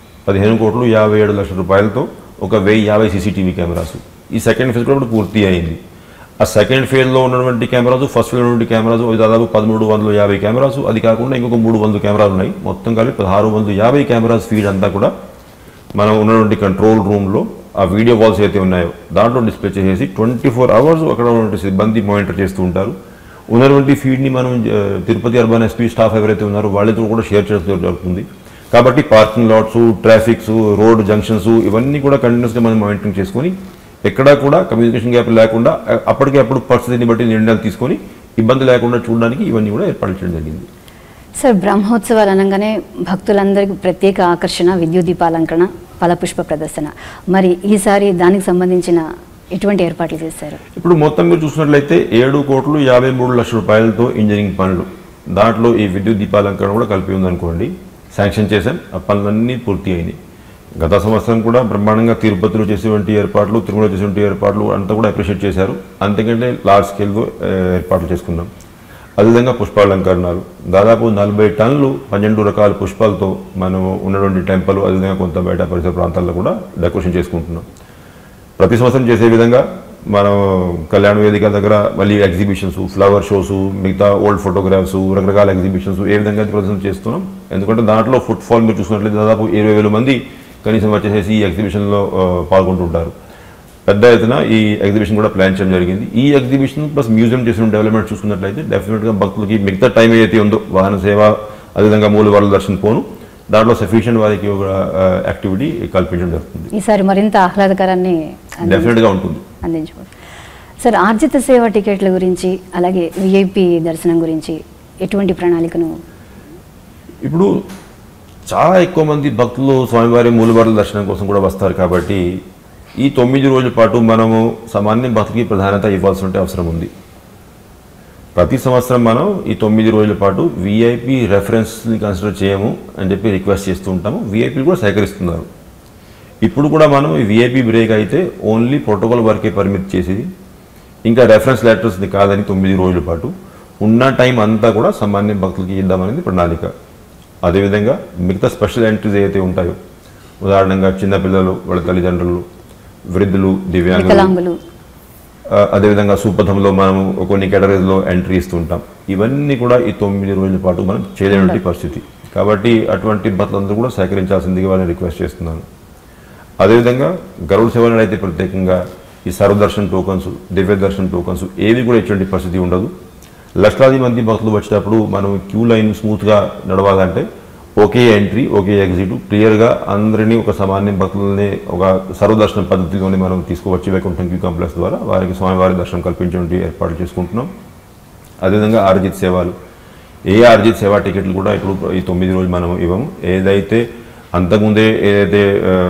15,57,00,000 రూపాయలతో ఒక 1050 సీసీటీవీ కెమెరాస్. ఈ సెకండ్ ఫేజ్ కూడా ఇప్పుడు పూర్తి అయింది. ఆ సెకండ్ ఫేజ్లో ఉన్నటువంటి కెమెరాస్, ఫస్ట్ ఫేజ్ ఉన్నటువంటి కెమెరాస్ దాదాపు 1350 కెమెరాస్, అది కాకుండా ఇంకొక 300 కెమెరాలు ఉన్నాయి. మొత్తం కలిపి 1650 కెమెరాస్ ఫీడ్ అంతా కూడా మనం ఉన్నటువంటి కంట్రోల్ రూమ్లో ఆ వీడియో వాల్స్ అయితే ఉన్నాయో దాంట్లో డిస్ప్లే చేసేసి 24 hours అక్కడ ఉన్నటువంటి సిబ్బంది మానిటర్ చేస్తూ ఉంటారు. ఉన్నటువంటి ఫీడ్ని మనం తిరుపతి అర్బన్ ఎస్పీ స్టాఫ్ ఎవరైతే ఉన్నారో వాళ్ళతో కూడా షేర్ చేస్తూ జరుగుతుంది. కాబట్టి parking lots, traffics, road junctions ఇవన్నీ కూడా కంటిన్యూస్గా మనం మానిటరింగ్ చేసుకొని ఎక్కడా కూడా కమ్యూనికేషన్ గ్యాప్ లేకుండా అప్పటికప్పుడు పరిస్థితిని బట్టి నిర్ణయాలు తీసుకొని ఇబ్బంది లేకుండా చూడడానికి ఇవన్నీ కూడా ఏర్పాటు చేయడం జరిగింది. సార్, బ్రహ్మోత్సవాలు అనగానే భక్తులందరికీ ప్రత్యేక ఆకర్షణ విద్యుత్ దీపాలంకరణ, ఫలపుష్ప ప్రదర్శన. మరి ఈసారి దానికి సంబంధించిన ఎటువంటి ఏర్పాట్లు చేశారు? ఇప్పుడు మొత్తం మీరు చూసినట్లయితే 7,53,00,000 రూపాయలతో ఇంజనీరింగ్ పనులు, దాంట్లో ఈ విద్యుత్ దీపాలంకరణ కూడా కలిపి ఉందనుకోండి, శాంక్షన్ చేశాం. ఆ పనులన్నీ పూర్తి అయినాయి. గత సంవత్సరం కూడా బ్రహ్మాండంగా తిరుపతిలో చేసేటువంటి ఏర్పాట్లు, తిరుమలలో చేసేటువంటి ఏర్పాట్లు అంతా కూడా అప్రిషియేట్ చేశారు. అంతకంటే లార్జ్ స్కేల్లో ఏర్పాట్లు చేసుకున్నాం. అదేవిధంగా పుష్పాలంకరణాలు దాదాపు 40 టన్నులు 12 రకాల పుష్పాలతో మనం ఉన్నటువంటి టెంపుల్, అదేవిధంగా కొంత బయట పరిసర ప్రాంతాల్లో కూడా డెకరేషన్ చేసుకుంటున్నాం. ప్రతి సంవత్సరం చేసే విధంగా మనం కళ్యాణ వేదిక దగ్గర మళ్ళీ ఎగ్జిబిషన్స్, ఫ్లవర్ షోస్, మిగతా ఓల్డ్ ఫోటోగ్రాఫ్స్, రకరకాల ఎగ్జిబిషన్స్ ఏ విధంగా ప్రదర్శన చేస్తున్నాం. ఎందుకంటే దాంట్లో ఫుట్ ఫాల్ మీరు చూసినట్లయితే దాదాపు 20,000 మంది కనీసం వచ్చేసేసి ఈ ఎగ్జిబిషన్లో పాల్గొంటుంటారు. పెద్ద ఎత్తున ఈ ఎగ్జిబిషన్ కూడా ప్లాన్ చేయడం జరిగింది. ఈ ఎగ్జిబిషన్ ప్లస్ మ్యూజియం చేసిన డెవలప్మెంట్ చూసుకున్నట్లయితే డెఫినెట్గా భక్తులకి మిగతా టైం ఏదైతే ఉందో వాహన సేవ, అదేవిధంగా మూలవార్ల దర్శనం పోను, దాంట్లో సఫిషియెంట్ వారికి ఒక యాక్టివిటీ కల్పించడం జరుగుతుంది. ఈసారి మరింత ఆహ్లాదకరాన్ని డెఫినెట్గా ఉంటుంది అందించబోతుంది. సార్, ఆర్జిత సేవ టికెట్ల గురించి అలాగే విఐపి దర్శనం గురించి ఎటువంటి ప్రణాళికను? ఇప్పుడు చాలా ఎక్కువ మంది భక్తులు స్వామివారి మూలవార్ల దర్శనం కోసం కూడా వస్తారు. కాబట్టి ఈ 9 రోజుల పాటు మనము సామాన్య భక్తులకి ప్రాధాన్యత ఇవ్వాల్సిన అవసరం ఉంది. ప్రతి సంవత్సరం మనం ఈ 9 రోజుల పాటు విఐపి రెఫరెన్స్ని కన్సిడర్ చేయము అని చెప్పి రిక్వెస్ట్ చేస్తూ ఉంటాము. విఐపీలు కూడా సేకరిస్తున్నారు. ఇప్పుడు కూడా మనం ఈ విఐపి బ్రేక్ అయితే ఓన్లీ ప్రోటోకాల్ వరకే పరిమితి చేసేది, ఇంకా రెఫరెన్స్ లెటర్స్ని కాదని 9 రోజుల పాటు ఉన్న టైం అంతా కూడా సామాన్య భక్తులకి ఇద్దామనేది ప్రణాళిక. అదేవిధంగా మిగతా స్పెషల్ ఎంట్రీస్ ఏవైతే ఉంటాయో, ఉదాహరణంగా చిన్నపిల్లలు, వాళ్ళ తల్లిదండ్రులు, వృద్ధులు, దివ్యాంగులు, అదేవిధంగా సుపథంలో మనం కొన్ని కేటగిరీలో ఎంట్రీ ఇస్తుంటాం. ఇవన్నీ కూడా ఈ 9 రోజుల పాటు మనం చేయలేని పరిస్థితి. కాబట్టి అటువంటి భక్తులందరూ కూడా సేకరించాల్సిందిగా వాళ్ళని రిక్వెస్ట్ చేస్తున్నాను. అదేవిధంగా గరుడ సేవలను అయితే ప్రత్యేకంగా ఈ సర్వదర్శన్ టోకన్స్, దివ్య దర్శన్ టోకన్స్ ఏవి కూడా ఇటువంటి పరిస్థితి ఉండదు. లక్షలాది మంది భక్తులు వచ్చేటప్పుడు మనం క్యూ లైన్ స్మూత్గా నడవాలంటే ఒకే ఎంట్రీ, ఒకే ఎగ్జిట్, క్లియర్గా అందరినీ ఒక సామాన్య భక్తులని ఒక సర్వదర్శన పద్ధతిలోనే మనం తీసుకువచ్చి వైకుంఠం క్యూ కాంప్లెక్స్ ద్వారా వారికి స్వామివారి దర్శనం కల్పించే ఏర్పాట్లు చేసుకుంటున్నాం. అదేవిధంగా ఆర్జిత్ సేవలు, ఏ ఆర్జిత్ సేవా టికెట్లు కూడా ఇప్పుడు ఈ 9 రోజులు మనం ఇవ్వము. ఏదైతే అంతకుముందే ఏదైతే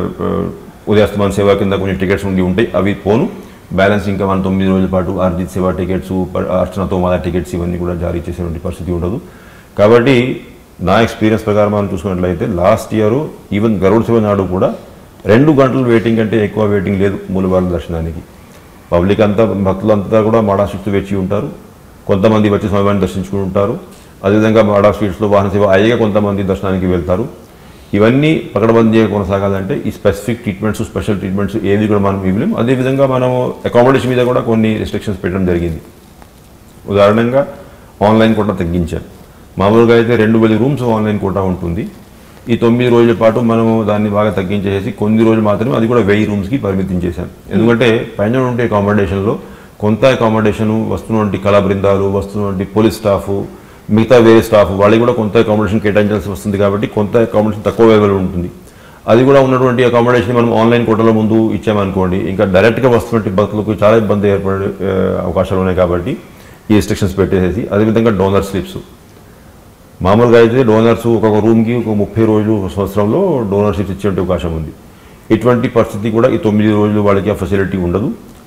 ఉదయాస్తమాన సేవ కింద కొన్ని టికెట్స్ ఉంటాయి అవి పోను, బ్యాలెన్స్ ఇంకా మన 9 రోజుల పాటు ఆర్జిత్ సేవా టికెట్స్, అర్చనతో మాదా టికెట్స్ ఇవన్నీ కూడా జారీ చేసేటువంటి పరిస్థితి ఉండదు. కాబట్టి నా ఎక్స్పీరియన్స్ ప్రకారం మనం చూసుకున్నట్లయితే లాస్ట్ ఇయర్ ఈవెన్ గరుడ సేవ నాడు కూడా 2 గంటలు వెయిటింగ్ కంటే ఎక్కువ వెయిటింగ్ లేదు మూలవార్ల దర్శనానికి. పబ్లిక్ అంతా, భక్తులంతా కూడా మాడా స్ట్రీట్స్ వేచి ఉంటారు. కొంతమంది వచ్చి స్వామివారిని దర్శించుకుంటారు. అదేవిధంగా మాడా స్ట్రీట్స్లో వాహన సేవ అయ్యగా కొంతమంది దర్శనానికి వెళ్తారు. ఇవన్నీ పకడ్బందీగా కొనసాగాలంటే ఈ స్పెసిఫిక్ ట్రీట్మెంట్స్, స్పెషల్ ట్రీట్మెంట్స్ ఏవి కూడా మనం ఇవ్వలేము. అదేవిధంగా మనము అకామిడేషన్ మీద కూడా కొన్ని రిస్ట్రిక్షన్స్ పెట్టడం జరిగింది. ఉదాహరణంగా ఆన్లైన్ కోటా తగ్గించారు. మామూలుగా అయితే 2,000 రూమ్స్ ఆన్లైన్ కోటా ఉంటుంది. ఈ 9 రోజుల పాటు మనము దాన్ని బాగా తగ్గించేసి కొన్ని రోజులు మాత్రమే అది కూడా 1000 రూమ్స్కి పరిమితం చేశాం. ఎందుకంటే పైన ఉండే అకామిడేషన్లో కొంత అకామిడేషను వస్తున్నటువంటి కళా బృందాలు, వస్తున్నటువంటి పోలీస్ స్టాఫ్, మిగతా వేరే స్టాఫ్ వాళ్ళకి కూడా కొంత అకామిడేషన్ కేటాయించాల్సి వస్తుంది. కాబట్టి కొంత అకామిడేషన్ తక్కువ అవైలబుల్ ఉంటుంది. అది కూడా ఉన్నటువంటి అకామిడేషన్ మనం ఆన్లైన్ కోటాలో ముందు ఇచ్చామనుకోండి, ఇంకా డైరెక్ట్గా వస్తున్నటువంటి భక్తులకు చాలా ఇబ్బంది ఏర్పడే అవకాశాలు ఉన్నాయి. కాబట్టి ఈ రిస్ట్రిక్షన్స్ పెట్టేసి, అదేవిధంగా డోనర్ స్లిప్స్ మామూలుగా అయితే డోనర్స్ ఒక్కొక్క రూమ్కి ఒక 30 రోజులు సంవత్సరంలో డోనర్షిప్ ఇచ్చే అవకాశం ఉంది. ఇటువంటి పరిస్థితి కూడా ఈ 9 రోజులు వాళ్ళకి ఆ ఫెసిలిటీ ఉండదు.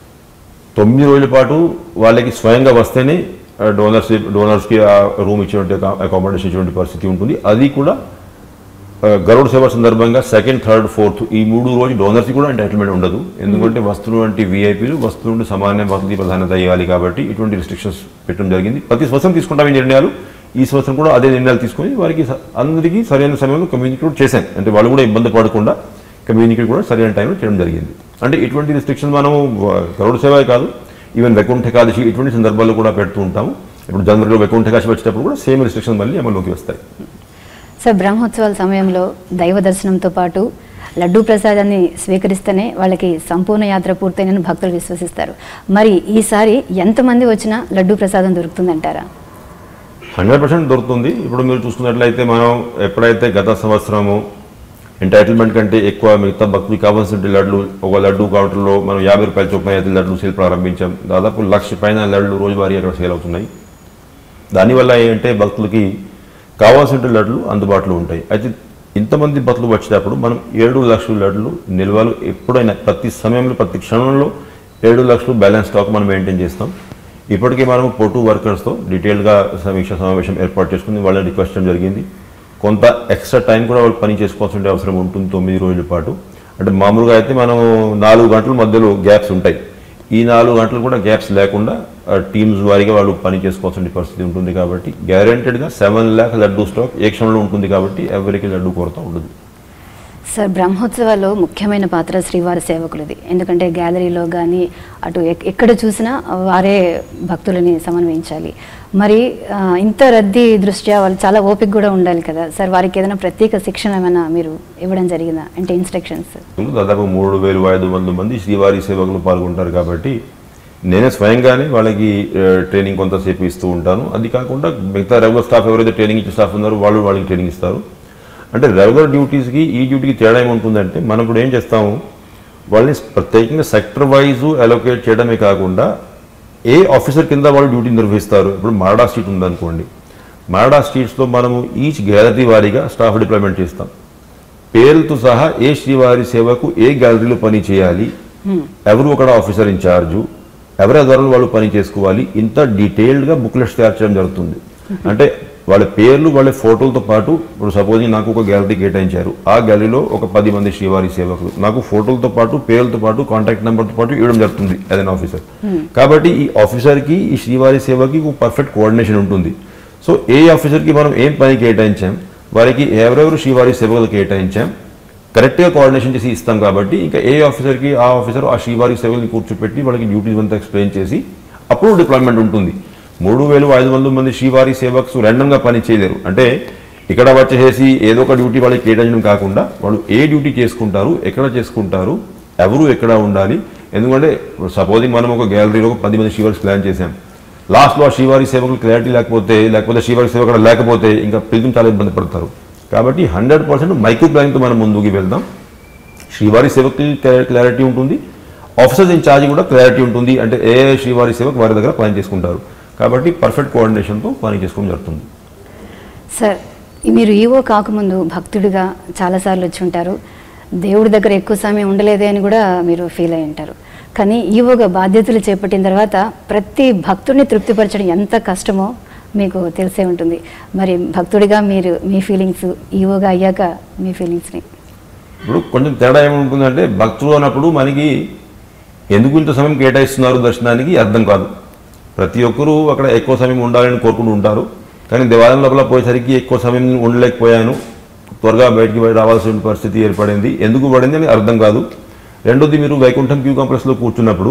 9 రోజుల పాటు వాళ్ళకి స్వయంగా వస్తేనే డోనర్స్కి ఆ రూమ్ ఇచ్చేటువంటి అకామిడేషన్ ఇచ్చేటువంటి పరిస్థితి ఉంటుంది. అది కూడా గరుడ సేవ సందర్భంగా 2nd, 3rd, 4th ఈ 3 రోజులు డోనర్స్కి కూడా ఎంటైటిల్మెంట్ ఉండదు. ఎందుకంటే వస్తువులు వంటి వీఐపీలు వస్తువులు సమాన వసతి ప్రాధాన్యత ఇవ్వాలి కాబట్టి ఇటువంటి రిస్ట్రిక్షన్స్ పెట్టడం జరిగింది. ప్రతి సంవత్సరం తీసుకుంటాం ఈ నిర్ణయాలు. ఈ సంవత్సరం కూడా అదే నిర్ణయాలు తీసుకొని వారికి అందరికీ సరైన సమయంలో కమ్యూనికేట్ చేశాం. అంటే వాళ్ళు కూడా ఇబ్బంది పడకుండా కమ్యూనికేట్ కూడా సరైన టైంలో చేయడం జరిగింది. అంటే ఇటువంటి రిస్ట్రిక్షన్ మనం గరుడ సేవ కాదు, ఈవెన్ వైకుంఠ ఏకాదశి ఇటువంటి సందర్భాల్లో కూడా పెడుతూ ఉంటాము. ఇప్పుడు జనవరిలో వైకుంఠ ఏకాదశి వచ్చేటప్పుడు కూడా సేమ్ రిస్ట్రిక్షన్ మళ్ళీ అమల్లోకి వస్తాయి. సార్, బ్రహ్మోత్సవాల సమయంలో దైవ దర్శనంతో పాటు లడ్డూ ప్రసాదాన్ని స్వీకరిస్తేనే వాళ్ళకి సంపూర్ణ యాత్ర పూర్తయినని భక్తులు విశ్వసిస్తారు. మరి ఈసారి ఎంతమంది వచ్చినా లడ్డూ ప్రసాదం దొరుకుతుందంటారా? 100% దొరుకుతుంది. ఇప్పుడు మీరు చూసుకున్నట్లయితే మనం ఎప్పుడైతే గత సంవత్సరము ఎంటైటిల్మెంట్ కంటే ఎక్కువ మిగతా భక్తులు కావాల్సిన లడ్లు ఒక లడ్డు కౌంటర్లో మనం 50 రూపాయల చొప్పున అయితే లడ్లు సేల్ ప్రారంభించాం. దాదాపు 1,00,000 పైన లడ్లు రోజువారీ అక్కడ సేల్ అవుతున్నాయి. దానివల్ల ఏంటంటే భక్తులకి కావాల్సిన లడ్లు అందుబాటులో ఉంటాయి. అయితే ఇంతమంది భక్తులు వచ్చేటప్పుడు మనం 7 లక్షల లడ్లు నిల్వలు ఎప్పుడైనా ప్రతి సమయంలో ప్రతి క్షణంలో 7 లక్షలు బ్యాలెన్స్ స్టాక్ మనం మెయింటైన్ చేస్తాం. ఇప్పటికీ మనం పోర్టు వర్కర్స్తో డీటెయిల్గా సమీక్ష సమావేశం ఏర్పాటు చేసుకుని వాళ్ళని రిక్వెస్ట్ చేయడం జరిగింది. కొంత ఎక్స్ట్రా టైం కూడా వాళ్ళు పని చేసుకోవాల్సిన అవసరం ఉంటుంది 9 రోజుల పాటు. అంటే మామూలుగా అయితే మనం 4 గంటల మధ్యలో గ్యాప్స్ ఉంటాయి. ఈ 4 గంటలు కూడా గ్యాప్స్ లేకుండా టీమ్స్ వారీగా వాళ్ళు పని చేసుకోవాల్సిన పరిస్థితి ఉంటుంది. కాబట్టి గ్యారెంటెడ్గా 7 లాక్ లడ్డూ స్టాక్ ఏ క్షణంలో ఉంటుంది. కాబట్టి ఎవరికి లడ్డూ కొరత ఉండదు. సార్, బ్రహ్మోత్సవాల్లో ముఖ్యమైన పాత్ర శ్రీవారి సేవకులది. ఎందుకంటే గ్యాలరీలో కానీ అటు ఎక్కడ చూసినా వారే భక్తులని సమన్వయించాలి. మరి ఇంత రద్దీ దృష్ట్యా వాళ్ళు చాలా ఓపిక కూడా ఉండాలి కదా సార్. వారికి ఏదైనా ప్రత్యేక శిక్షణ ఏమైనా మీరు ఇవ్వడం జరిగిందా, అంటే ఇన్స్ట్రక్షన్స్? దాదాపు 3,500 మంది శ్రీవారి సేవకులు పాల్గొంటారు. కాబట్టి నేనే స్వయంగానే వాళ్ళకి ట్రైనింగ్ కొంతసేపు ఇస్తూ ఉంటాను. అది కాకుండా మిగతా రెగ్యులర్ స్టాఫ్ ఎవరైతే ట్రైనింగ్ ఇచ్చే స్టాఫ్ ఉన్నారో వాళ్ళకి ట్రైనింగ్ ఇస్తారు. అంటే రెగ్యులర్ డ్యూటీస్కి ఈ డ్యూటీకి తేడా ఏముంటుందంటే మనం ఇప్పుడు ఏం చేస్తాము, వాళ్ళని ప్రత్యేకంగా సెక్టర్ వైజ్ అలొకేట్ చేయడమే కాకుండా ఏ ఆఫీసర్ కింద వాళ్ళు డ్యూటీ నిర్వహిస్తారు. ఇప్పుడు మాడా స్ట్రీట్ ఉందనుకోండి, మాడా స్ట్రీట్స్లో మనము ఈచ్ గ్యాలరీ వారీగా స్టాఫ్ డిప్లాయ్మెంట్ చేస్తాం. పేర్లతో సహా ఏ శ్రీవారి సేవకు ఏ గ్యాలరీలో పని చేయాలి, ఎవరు అక్కడ ఆఫీసర్ ఇన్ఛార్జు, ఎవరి ఆధారంలో వాళ్ళు పని చేసుకోవాలి, ఇంత డీటెయిల్డ్గా బుక్లెట్స్ తయారు చేయడం జరుగుతుంది. అంటే వాళ్ళ పేర్లు వాళ్ళ ఫోటోలతో పాటు ఇప్పుడు సపోజింగ్ నాకు ఒక గ్యాలరీ కేటాయించారు, ఆ గ్యాలరీలో ఒక 10 మంది శ్రీవారి సేవకులు నాకు ఫోటోలతో పాటు పేర్లతో పాటు కాంటాక్ట్ నెంబర్తో పాటు ఇవ్వడం జరుగుతుంది యాజ్ అన్ ఆఫీసర్. కాబట్టి ఈ ఆఫీసర్కి ఈ శ్రీవారి సేవకి ఒక పర్ఫెక్ట్ కోఆర్డినేషన్ ఉంటుంది. సో ఏ ఆఫీసర్కి మనం ఏం పని కేటాయించాం, వారికి ఎవరెవరు శ్రీవారి సేవకులు కేటాయించాం, కరెక్ట్గా కోఆర్డినేషన్ చేసి ఇస్తాం. కాబట్టి ఇంకా ఏ ఆఫీసర్కి ఆ ఆఫీసర్ ఆ శ్రీవారి సేవల్ని కూర్చోపెట్టి వాళ్ళకి డ్యూటీస్ అంతా ఎక్స్ప్లెయిన్ చేసి అప్పుడు డిప్లాయ్మెంట్ ఉంటుంది. 3,500 మంది శ్రీవారి సేవక్స్ ర్యాండమ్గా పని చేయలేరు. అంటే ఇక్కడ వచ్చేసి ఏదో ఒక డ్యూటీ వాళ్ళకి కేటాయించడం కాకుండా వాళ్ళు ఏ డ్యూటీ చేసుకుంటారు, ఎక్కడ చేసుకుంటారు, ఎవరు ఎక్కడ ఉండాలి. ఎందుకంటే సపోజింగ్ మనం ఒక గ్యాలరీలో 10 మంది శ్రీవారి ప్లాన్ చేశాం, లాస్ట్లో ఆ శ్రీవారి సేవకులు క్లారిటీ లేకపోతే శ్రీవారి సేవకులు లేకపోతే ఇంకా పిల్లలు చాలా ఇబ్బంది పడతారు. కాబట్టి 100% మైక్రో ప్లానింగ్తో మనం ముందుకు వెళ్దాం. శ్రీవారి సేవకి క్లారిటీ ఉంటుంది, ఆఫీసర్స్ ఇన్ఛార్జ్ కూడా క్లారిటీ ఉంటుంది. అంటే ఏ శ్రీవారి సేవకు వారి దగ్గర ప్లాన్ చేసుకుంటారు. కాబట్టి పర్ఫెక్ట్ కోఆర్డినేషన్తో పని చేసుకోవడం జరుగుతుంది. సార్, మీరు ఈవో కాకముందు భక్తుడిగా చాలాసార్లు వచ్చి ఉంటారు. దేవుడి దగ్గర ఎక్కువ సమయం ఉండలేదే అని కూడా మీరు ఫీల్ అయి ఉంటారు. కానీ ఈవోగా బాధ్యతలు చేపట్టిన తర్వాత ప్రతి భక్తుడిని తృప్తిపరచడం ఎంత కష్టమో మీకు తెలిసే ఉంటుంది. మరి భక్తుడిగా మీరు మీ ఫీలింగ్స్, ఈవోగా అయ్యాక మీ ఫీలింగ్స్ని? ఇప్పుడు కొంచెం తేడా ఏముంటుందంటే భక్తులు అన్నప్పుడు మనకి ఎందుకు ఇంత సమయం కేటాయిస్తున్నారు దర్శనానికి అర్థం కాదు. ప్రతి ఒక్కరూ అక్కడ ఎక్కువ సమయం ఉండాలని కోరుకుంటూ ఉంటారు. కానీ దేవాలయం లోపల పోయేసరికి ఎక్కువ సమయం ఉండలేకపోయాను, త్వరగా బయటికి రావాల్సిన పరిస్థితి ఏర్పడింది. ఎందుకు పడింది అని అర్థం కాదు. రెండోది, మీరు వైకుంఠం క్యూ కాంప్లెక్స్లో కూర్చున్నప్పుడు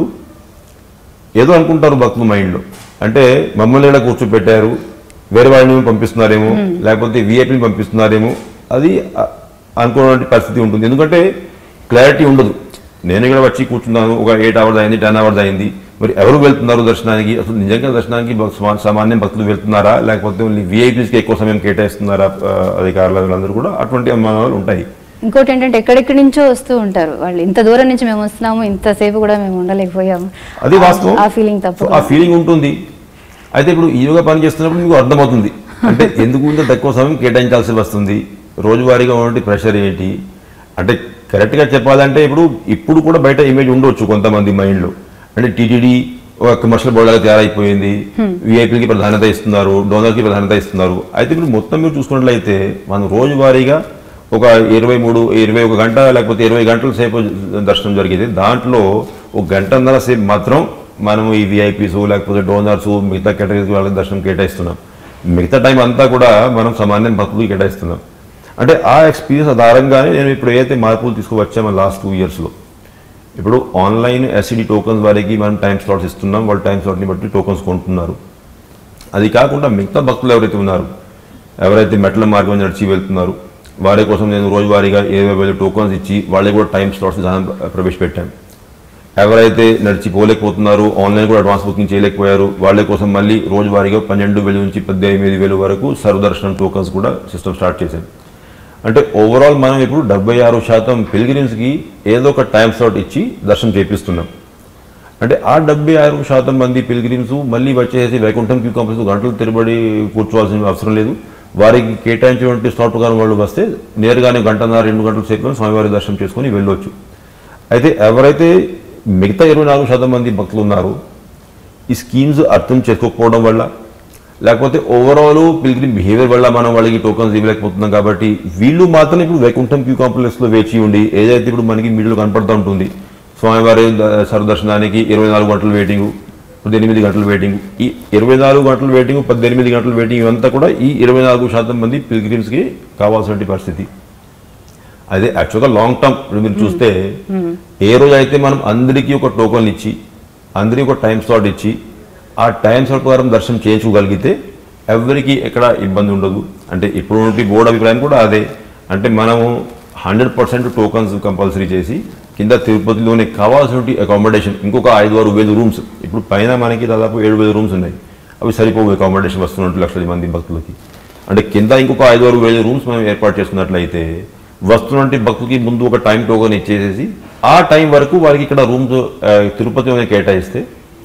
ఏదో అనుకుంటారు భక్తులు మైండ్లో, అంటే మమ్మల్ని ఇలా కూర్చోపెట్టారు, వేరే వాళ్ళని పంపిస్తున్నారేమో, లేకపోతే విఐపీని పంపిస్తున్నారేమో, అది అనుకోవడానికి పరిస్థితి ఉంటుంది. ఎందుకంటే క్లారిటీ ఉండదు. నేను ఇక్కడ వచ్చి కూర్చున్నాను, ఒక 8 hours అయింది, 10 hours అయింది, మరి ఎవరు వెళ్తున్నారు దర్శనానికి, అసలు నిజంగా దర్శనానికి సామాన్య భక్తులు వెళ్తున్నారా, లేకపోతే ఓన్లీ విఐపీస్కి ఎక్కువ సమయం కేటాయిస్తున్నారా అధికారులందరూ కూడా అటువంటి అనుమానాలు ఉంటాయి. ఇంకోటి ఏంటంటే ఎక్కడెక్కడి నుంచో వస్తూ ఉంటారు వాళ్ళు, ఇంత దూరం నుంచి మేము వస్తున్నాము, ఇంతసేపు కూడా మేము ఉండలేకపోయాము, అది వాస్తవం. ఆ ఫీలింగ్ తప్ప ఆ ఫీలింగ్ ఉంటుంది. అయితే ఇప్పుడు ఈయోగా పని చేస్తున్నప్పుడు మీకు అర్థమవుతుంది అంటే ఎందుకు ఇంత తక్కువ సమయం కేటాయించాల్సి వస్తుంది, రోజువారీగా ఉన్నటువంటి ప్రెషర్ ఏంటి అంటే కరెక్ట్గా చెప్పాలంటే ఇప్పుడు కూడా బయట ఇమేజ్ ఉండొచ్చు కొంతమంది మైండ్లో, అంటే టీటీడీ ఒక కమర్షియల్ బోర్డులాగా తయారైపోయింది, విఐపీలకి ప్రాధాన్యత ఇస్తున్నారు, డోనర్కి ప్రాధాన్యత ఇస్తున్నారు. అయితే ఇప్పుడు మొత్తం మీరు చూసుకున్నట్లయితే మనం రోజువారీగా ఒక 21 గంట లేకపోతే 20 గంటల సేపు దర్శనం జరిగితే దాంట్లో ఒక గంటన్నర సేపు మాత్రం మనం ఈ విఐపీస్ లేకపోతే డోనర్స్ మిగతా కేటగిరీస్ వాళ్ళకి దర్శనం కేటాయిస్తున్నాం. మిగతా టైం అంతా కూడా మనం సామాన్య భక్తులకి కేటాయిస్తున్నాం. అంటే ఆ ఎక్స్పీరియన్స్ ఆధారంగానే నేను ఇప్పుడు ఏదైతే మార్పులు తీసుకువచ్చామో లాస్ట్ 2 yearsలో, ఇప్పుడు ఆన్లైన్ ఎస్సీడీ టోకన్స్ వారికి మనం టైం స్లాట్స్ ఇస్తున్నాం, వాళ్ళు టైం స్లాట్ని బట్టి టోకన్స్ కొంటున్నారు. అది కాకుండా మిగతా భక్తులు ఎవరైతే ఉన్నారు, ఎవరైతే మెట్ల మార్గం నడిచి వెళ్తున్నారు, వారి కోసం నేను రోజువారీగా 20,000 టోకన్స్ ఇచ్చి వాళ్ళకి కూడా టైం స్లాట్స్ విధానం ప్రవేశపెట్టాను. ఎవరైతే నడిచి పోలేకపోతున్నారు, ఆన్లైన్ కూడా అడ్వాన్స్ బుకింగ్ చేయలేకపోయారు, వాళ్ళ కోసం మళ్ళీ రోజువారీగా 12,000 నుంచి 18,000 వరకు సర్వదర్శనం టోకన్స్ కూడా సిస్టమ్ స్టార్ట్ చేశాను. అంటే ఓవరాల్ మనం ఇప్పుడు 76% పిల్గ్రిమ్స్కి ఏదో ఒక టైం స్లాట్ ఇచ్చి దర్శనం చేపిస్తున్నాం. అంటే ఆ 76% మంది పిల్గ్రిమ్స్ మళ్ళీ వచ్చేసి వైకుంఠం క్యూ కాంప్లెక్స్ గంటలు తిరబడి కూర్చోవాల్సిన అవసరం లేదు. వారికి కేటాయించినటువంటి స్లాట్ ప్రకారం వాళ్ళు వస్తే నేరుగానే 1.5-2 గంటల సేపు స్వామివారి దర్శనం చేసుకొని వెళ్ళొచ్చు. అయితే ఎవరైతే మిగతా 24% మంది భక్తులు ఉన్నారు, ఈ స్కీమ్స్ అర్థం చేసుకోకపోవడం వల్ల లేకపోతే ఓవరాల్ పిల్గ్రిమ్ బిహేవియర్ వల్ల మనం వాళ్ళకి టోకన్స్ ఇవ్వలేకపోతున్నాం. కాబట్టి వీళ్ళు మాత్రం ఇప్పుడు వైకుంఠం క్యూ కాంప్లెక్స్లో వేచి ఉండి ఏదైతే ఇప్పుడు మనకి మీడియాలో కనపడుతూ ఉంటుంది, స్వామివారి సర్వదర్శనానికి 24 గంటలు వెయిటింగ్, 18 గంటలు వెయిటింగ్, ఈ 24 గంటలు వెయిటింగ్ 18 గంటలు వెయిటింగ్ ఇవంతా కూడా ఈ 24% మంది పిల్గ్రిమ్స్కి కావాల్సిన పరిస్థితి. అదే యాక్చువల్గా లాంగ్ టర్మ్ ఇప్పుడు మీరు చూస్తే ఏ రోజు అయితే మనం అందరికీ ఒక టోకన్ ఇచ్చి అందరికీ ఒక టైం స్లాట్ ఇచ్చి ఆ టైం స్లాట్ ప్రకారం దర్శనం చేయించుకోగలిగితే ఎవరికి ఎక్కడ ఇబ్బంది ఉండదు. అంటే ఇప్పుడు బోర్డు అభిప్రాయం కూడా అదే, అంటే మనము 100% టోకన్స్ కంపల్సరీ చేసి కింద తిరుపతిలోనే కావాల్సిన అకామిడేషన్ ఇంకొక 5,000-6,000 రూమ్స్, ఇప్పుడు పైన మనకి దాదాపు 7,000 రూమ్స్ ఉన్నాయి, అవి సరిపోవు అకామిడేషన్ వస్తున్నట్టు 1,00,000 మంది భక్తులకి. అంటే కింద ఇంకొక 5,000-6,000 రూమ్స్ మనం ఏర్పాటు చేసుకున్నట్లయితే వస్తున్నటువంటి భక్తులకి ముందు ఒక టైం టోకన్ ఇచ్చేసేసి ఆ టైం వరకు వారికి ఇక్కడ రూమ్స్ తిరుపతిలోనే కేటాయిస్తే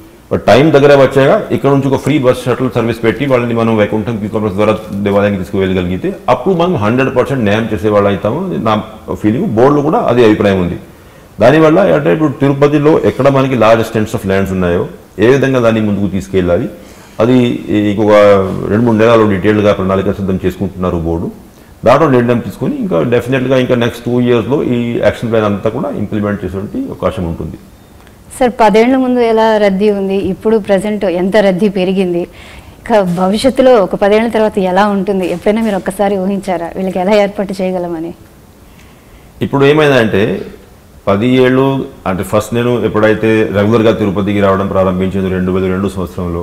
టైం దగ్గర వచ్చాక ఇక్కడ నుంచి ఒక ఫ్రీ బస్ షటిల్ సర్వీస్ పెట్టి వాళ్ళని మనం వైకుంఠం క్యూ కాంప్లెక్స్ ద్వారా దేవాలయానికి తీసుకువెళ్ళగలిగితే అప్పుడు మనం 100% న్యాయం చేసేవాళ్ళు అవుతాము. నా ఫీలింగ్, బోర్డులో కూడా అదే అభిప్రాయం ఉంది. దానివల్ల అంటే ఇప్పుడు తిరుపతిలో ఎక్కడ మనకి లార్జ్ ఎక్స్టెంట్స్ ఆఫ్ ల్యాండ్స్ ఉన్నాయో ఏ విధంగా దాన్ని ముందుకు తీసుకెళ్ళాలి, అది ఇంకొక 2-3 నెలలు డీటెయిల్గా ప్రణాళిక సిద్ధం చేసుకుంటున్నారు బోర్డు. దాంట్లో నిర్ణయం తీసుకొని ఇంకా డెఫినెట్గా ఇంకా నెక్స్ట్ 2 yearsలో ఈ యాక్షన్ ప్లాన్ అంతా కూడా ఇంప్లిమెంట్ చేసే అవకాశం ఉంటుంది. సార్ 10 ఏళ్ల ముందు ఎలా రద్దీ ఉంది, ఇప్పుడు ప్రజెంట్ ఎంత రద్దీ పెరిగింది, ఇక భవిష్యత్తులో ఒక 10 ఏళ్ల తర్వాత ఎలా ఉంటుంది, ఎప్పుడైనా మీరు ఒక్కసారి ఊహించారా వీళ్ళకి ఎలా ఏర్పాటు చేయగలమని? ఇప్పుడు ఏమైందంటే 10 ఏళ్ళు అంటే ఫస్ట్ నేను ఎప్పుడైతే రెగ్యులర్గా తిరుపతికి రావడం ప్రారంభించింది 2002 సంవత్సరంలో,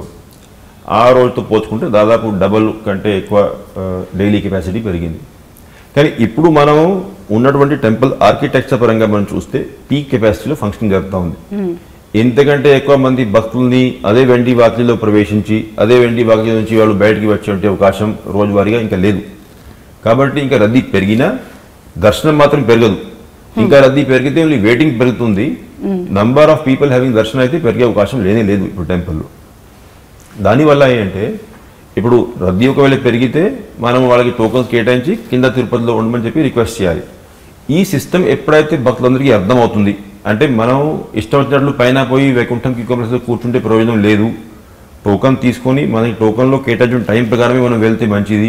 ఆ రోజుతో పోల్చుకుంటే దాదాపు డబల్ కంటే ఎక్కువ డైలీ కెపాసిటీ పెరిగింది. కానీ ఇప్పుడు మనం ఉన్నటువంటి టెంపుల్ ఆర్కిటెక్చర్ పరంగా మనం చూస్తే పీక్ కెపాసిటీలో ఫంక్షనింగ్ జరుగుతూ ఉంది. ఎంతకంటే ఎక్కువ మంది భక్తుల్ని అదే వెండి వాకిలిలో ప్రవేశించి అదే వెండి వాకిలి నుంచి వాళ్ళు బయటికి వచ్చే అవకాశం రోజువారీగా ఇంకా లేదు. కాబట్టి ఇంకా రద్దీ పెరిగినా దర్శనం మాత్రం పెరగదు. ఇంకా రద్దీ పెరిగితే ఓన్లీ వెయిటింగ్ పెరుగుతుంది, నంబర్ ఆఫ్ పీపుల్ హ్యావింగ్ దర్శనం అయితే పెరిగే అవకాశం లేనే లేదు ఇప్పుడు టెంపుల్లో. దానివల్ల ఏంటంటే ఇప్పుడు రద్దీ ఒకవేళ పెరిగితే మనం వాళ్ళకి టోకన్స్ కేటాయించి కింద తిరుపతిలో ఉండమని చెప్పి రిక్వెస్ట్ చేయాలి. ఈ సిస్టమ్ ఎప్పుడైతే భక్తులందరికీ అర్థమవుతుంది, అంటే మనం ఇష్టం వచ్చినట్లు పైన పోయి వైకుంఠం క్యూ కాంప్లెక్స్లో కూర్చుంటే ప్రయోజనం లేదు, టోకన్ తీసుకొని మనకి టోకన్లో కేటాయించిన టైం ప్రకారమే మనం వెళ్తే మంచిది.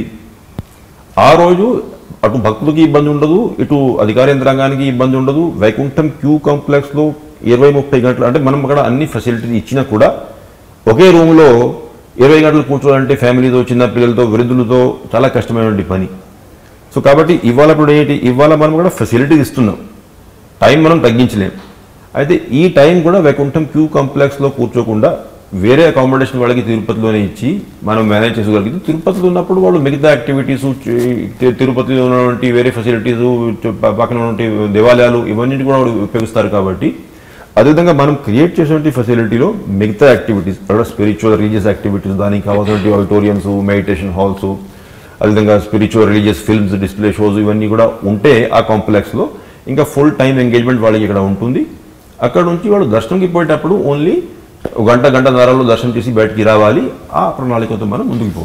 ఆ రోజు అటు భక్తులకి ఇబ్బంది ఉండదు, ఇటు అధికార యంత్రాంగానికి ఇబ్బంది ఉండదు. వైకుంఠం క్యూ కాంప్లెక్స్లో 20-30 గంటలు అంటే మనం అక్కడ అన్ని ఫెసిలిటీస్ ఇచ్చినా కూడా ఒకే రూమ్లో 20 గంటలు కూర్చోవాలంటే ఫ్యామిలీతో, చిన్న పిల్లలతో, వృద్ధులతో చాలా కష్టమైనటువంటి పని. సో కాబట్టి ఇవాళ ఇప్పుడు ఏంటి, ఇవాళ మనం కూడా ఫెసిలిటీస్ ఇస్తున్నాం, టైం మనం తగ్గించలేం. అయితే ఈ టైం కూడా వైకుంఠం క్యూ కాంప్లెక్స్లో కూర్చోకుండా వేరే అకామిడేషన్ వాళ్ళకి తిరుపతిలోనే ఇచ్చి మనం మేనేజ్ చేసుకోగలిగితే తిరుపతిలో ఉన్నప్పుడు వాళ్ళు మిగతా యాక్టివిటీస్, తిరుపతిలో ఉన్నటువంటి వేరే ఫెసిలిటీస్, పక్కన ఉన్నటువంటి దేవాలయాలు ఇవన్నీ కూడా ఉపయోగిస్తారు. కాబట్టి అదేవిధంగా మనం క్రియేట్ చేసినటువంటి ఫెసిలిటీలో మిగతా యాక్టివిటీస్, స్పిరిచువల్ రిలీజియస్ యాక్టివిటీస్, దానికి కావాల్సినటువంటి ఆడిటోరియంస్, మెడిటేషన్ హాల్స్, అదేవిధంగా spiritual religious films, display shows ఇవన్నీ కూడా ఉంటే ఆ కాంప్లెక్స్లో ఇంకా ఫుల్ టైం ఎంగేజ్మెంట్ వాళ్ళకి ఇక్కడ ఉంటుంది. అక్కడ నుంచి వాళ్ళు దర్శనంకి పోయేటప్పుడు ఓన్లీ 1-1.5 గంటలో దర్శనం చేసి బయటికి రావాలి. ఆ ప్రణాళికతో మనం ముందుకు పోవాలి.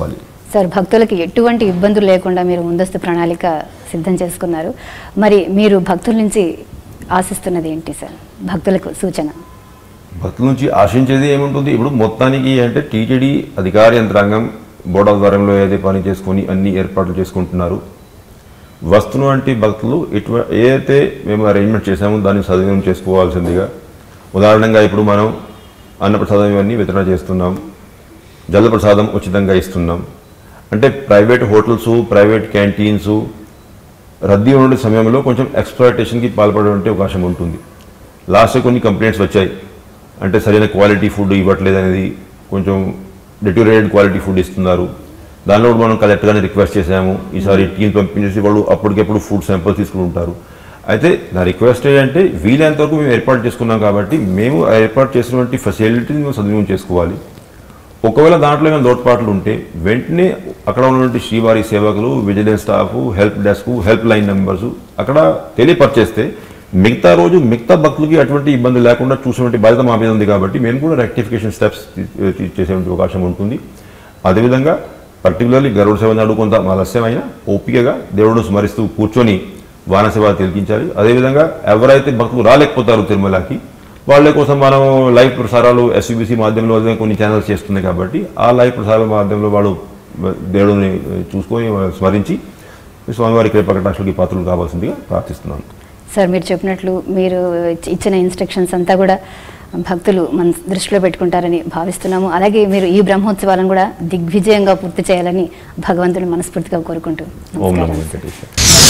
సార్, భక్తులకి ఎటువంటి ఇబ్బందులు లేకుండా మీరు ముందస్తు ప్రణాళిక సిద్ధం చేసుకున్నారు. మరి మీరు భక్తుల నుంచి ఆశిస్తున్నది ఏంటి సార్? భక్తులకు సూచన. భక్తుల నుంచి ఆశించేది ఏముంటుంది? ఇప్పుడు మొత్తానికి అంటే టీటీడీ అధికార యంత్రాంగం బోర్డు ఆధ్వర్యంలో ఏదైతే పని చేసుకొని అన్ని ఏర్పాట్లు చేసుకుంటున్నారు. వస్తున్న వంటి భక్తులు ఏదైతే మేము అరేంజ్మెంట్ చేసామో దాన్ని సద్వినియోగం చేసుకోవాల్సిందిగా. ఉదాహరణంగా ఇప్పుడు మనం అన్నప్రసాదం ఇవన్నీ వితరణ చేస్తున్నాం, జలప్రసాదం ఉచితంగా ఇస్తున్నాం. అంటే ప్రైవేట్ హోటల్స్, ప్రైవేట్ క్యాంటీన్స్ రద్దీ ఉండే సమయంలో కొంచెం ఎక్స్‌ప్లాయిటేషన్కి పాల్పడే అవకాశం ఉంటుంది. లాస్ట్ కొన్ని కంప్లైంట్స్ వచ్చాయి, అంటే సరైన క్వాలిటీ ఫుడ్ ఇవ్వట్లేదు అనేది, కొంచెం డిటోరియేటెడ్ క్వాలిటీ ఫుడ్ ఇస్తున్నారు. దానిలో మనం కలెక్టర్గానే రిక్వెస్ట్ చేసాము. ఈసారి టీం పంపించేసి వాళ్ళు అప్పటికెప్పుడు ఫుడ్ శాంపుల్స్ తీసుకుంటుంటారు. అయితే నా రిక్వెస్ట్ ఏంటంటే వీలైనంత వరకు మేము ఏర్పాటు చేసుకున్నాం కాబట్టి మేము ఏర్పాటు చేసినటువంటి ఫెసిలిటీని మేము సద్వినియోగం చేసుకోవాలి. ఒకవేళ దాంట్లో ఏమైనా లోటుపాట్లు ఉంటే వెంటనే అక్కడ ఉన్నటువంటి శ్రీవారి సేవకులు, vigilance staff, help desk, help line numbers అక్కడ తెలియపరిచేస్తే మిగతా రోజు మిగతా భక్తులకి అటువంటి ఇబ్బంది లేకుండా చూసేటువంటి బాధ్యత మా మీద ఉంది. కాబట్టి మేము కూడా రెక్టిఫికేషన్ స్టెప్స్ చేసేటువంటి అవకాశం ఉంటుంది. అదేవిధంగా పర్టికులర్లీ గరుడ సేవ నాడు కొంత ఆలస్యమైన ఓపికగా దేవుడు స్మరిస్తూ కూర్చొని వానసేవ తిలకించాలి. అదేవిధంగా ఎవరైతే భక్తులు రాలేకపోతారు తిరుమలకి, వాళ్ళ కోసం మనం లైవ్ ప్రసారాలు ఎస్యూబీసీ మాధ్యమంలో కొన్ని ఛానల్స్ చేస్తున్నాయి. కాబట్టి ఆ లైవ్ ప్రసారాల మాధ్యమంలో వాళ్ళు దేవుడిని చూసుకొని స్మరించి స్వామివారి కృపా కటాక్షాలకి పాత్రలు కావాల్సిందిగా ప్రార్థిస్తున్నాను. సార్, మీరు చెప్పినట్లు మీరు ఇచ్చిన ఇన్స్ట్రక్షన్స్ అంతా కూడా భక్తులు మన దృష్టిలో పెట్టుకుంటారని భావిస్తున్నాము. అలాగే మీరు ఈ బ్రహ్మోత్సవాలను కూడా దిగ్విజయంగా పూర్తి చేయాలని భగవంతుని మనస్ఫూర్తిగా కోరుకుంటూ ఓం నమో వెంకటేశ్వర.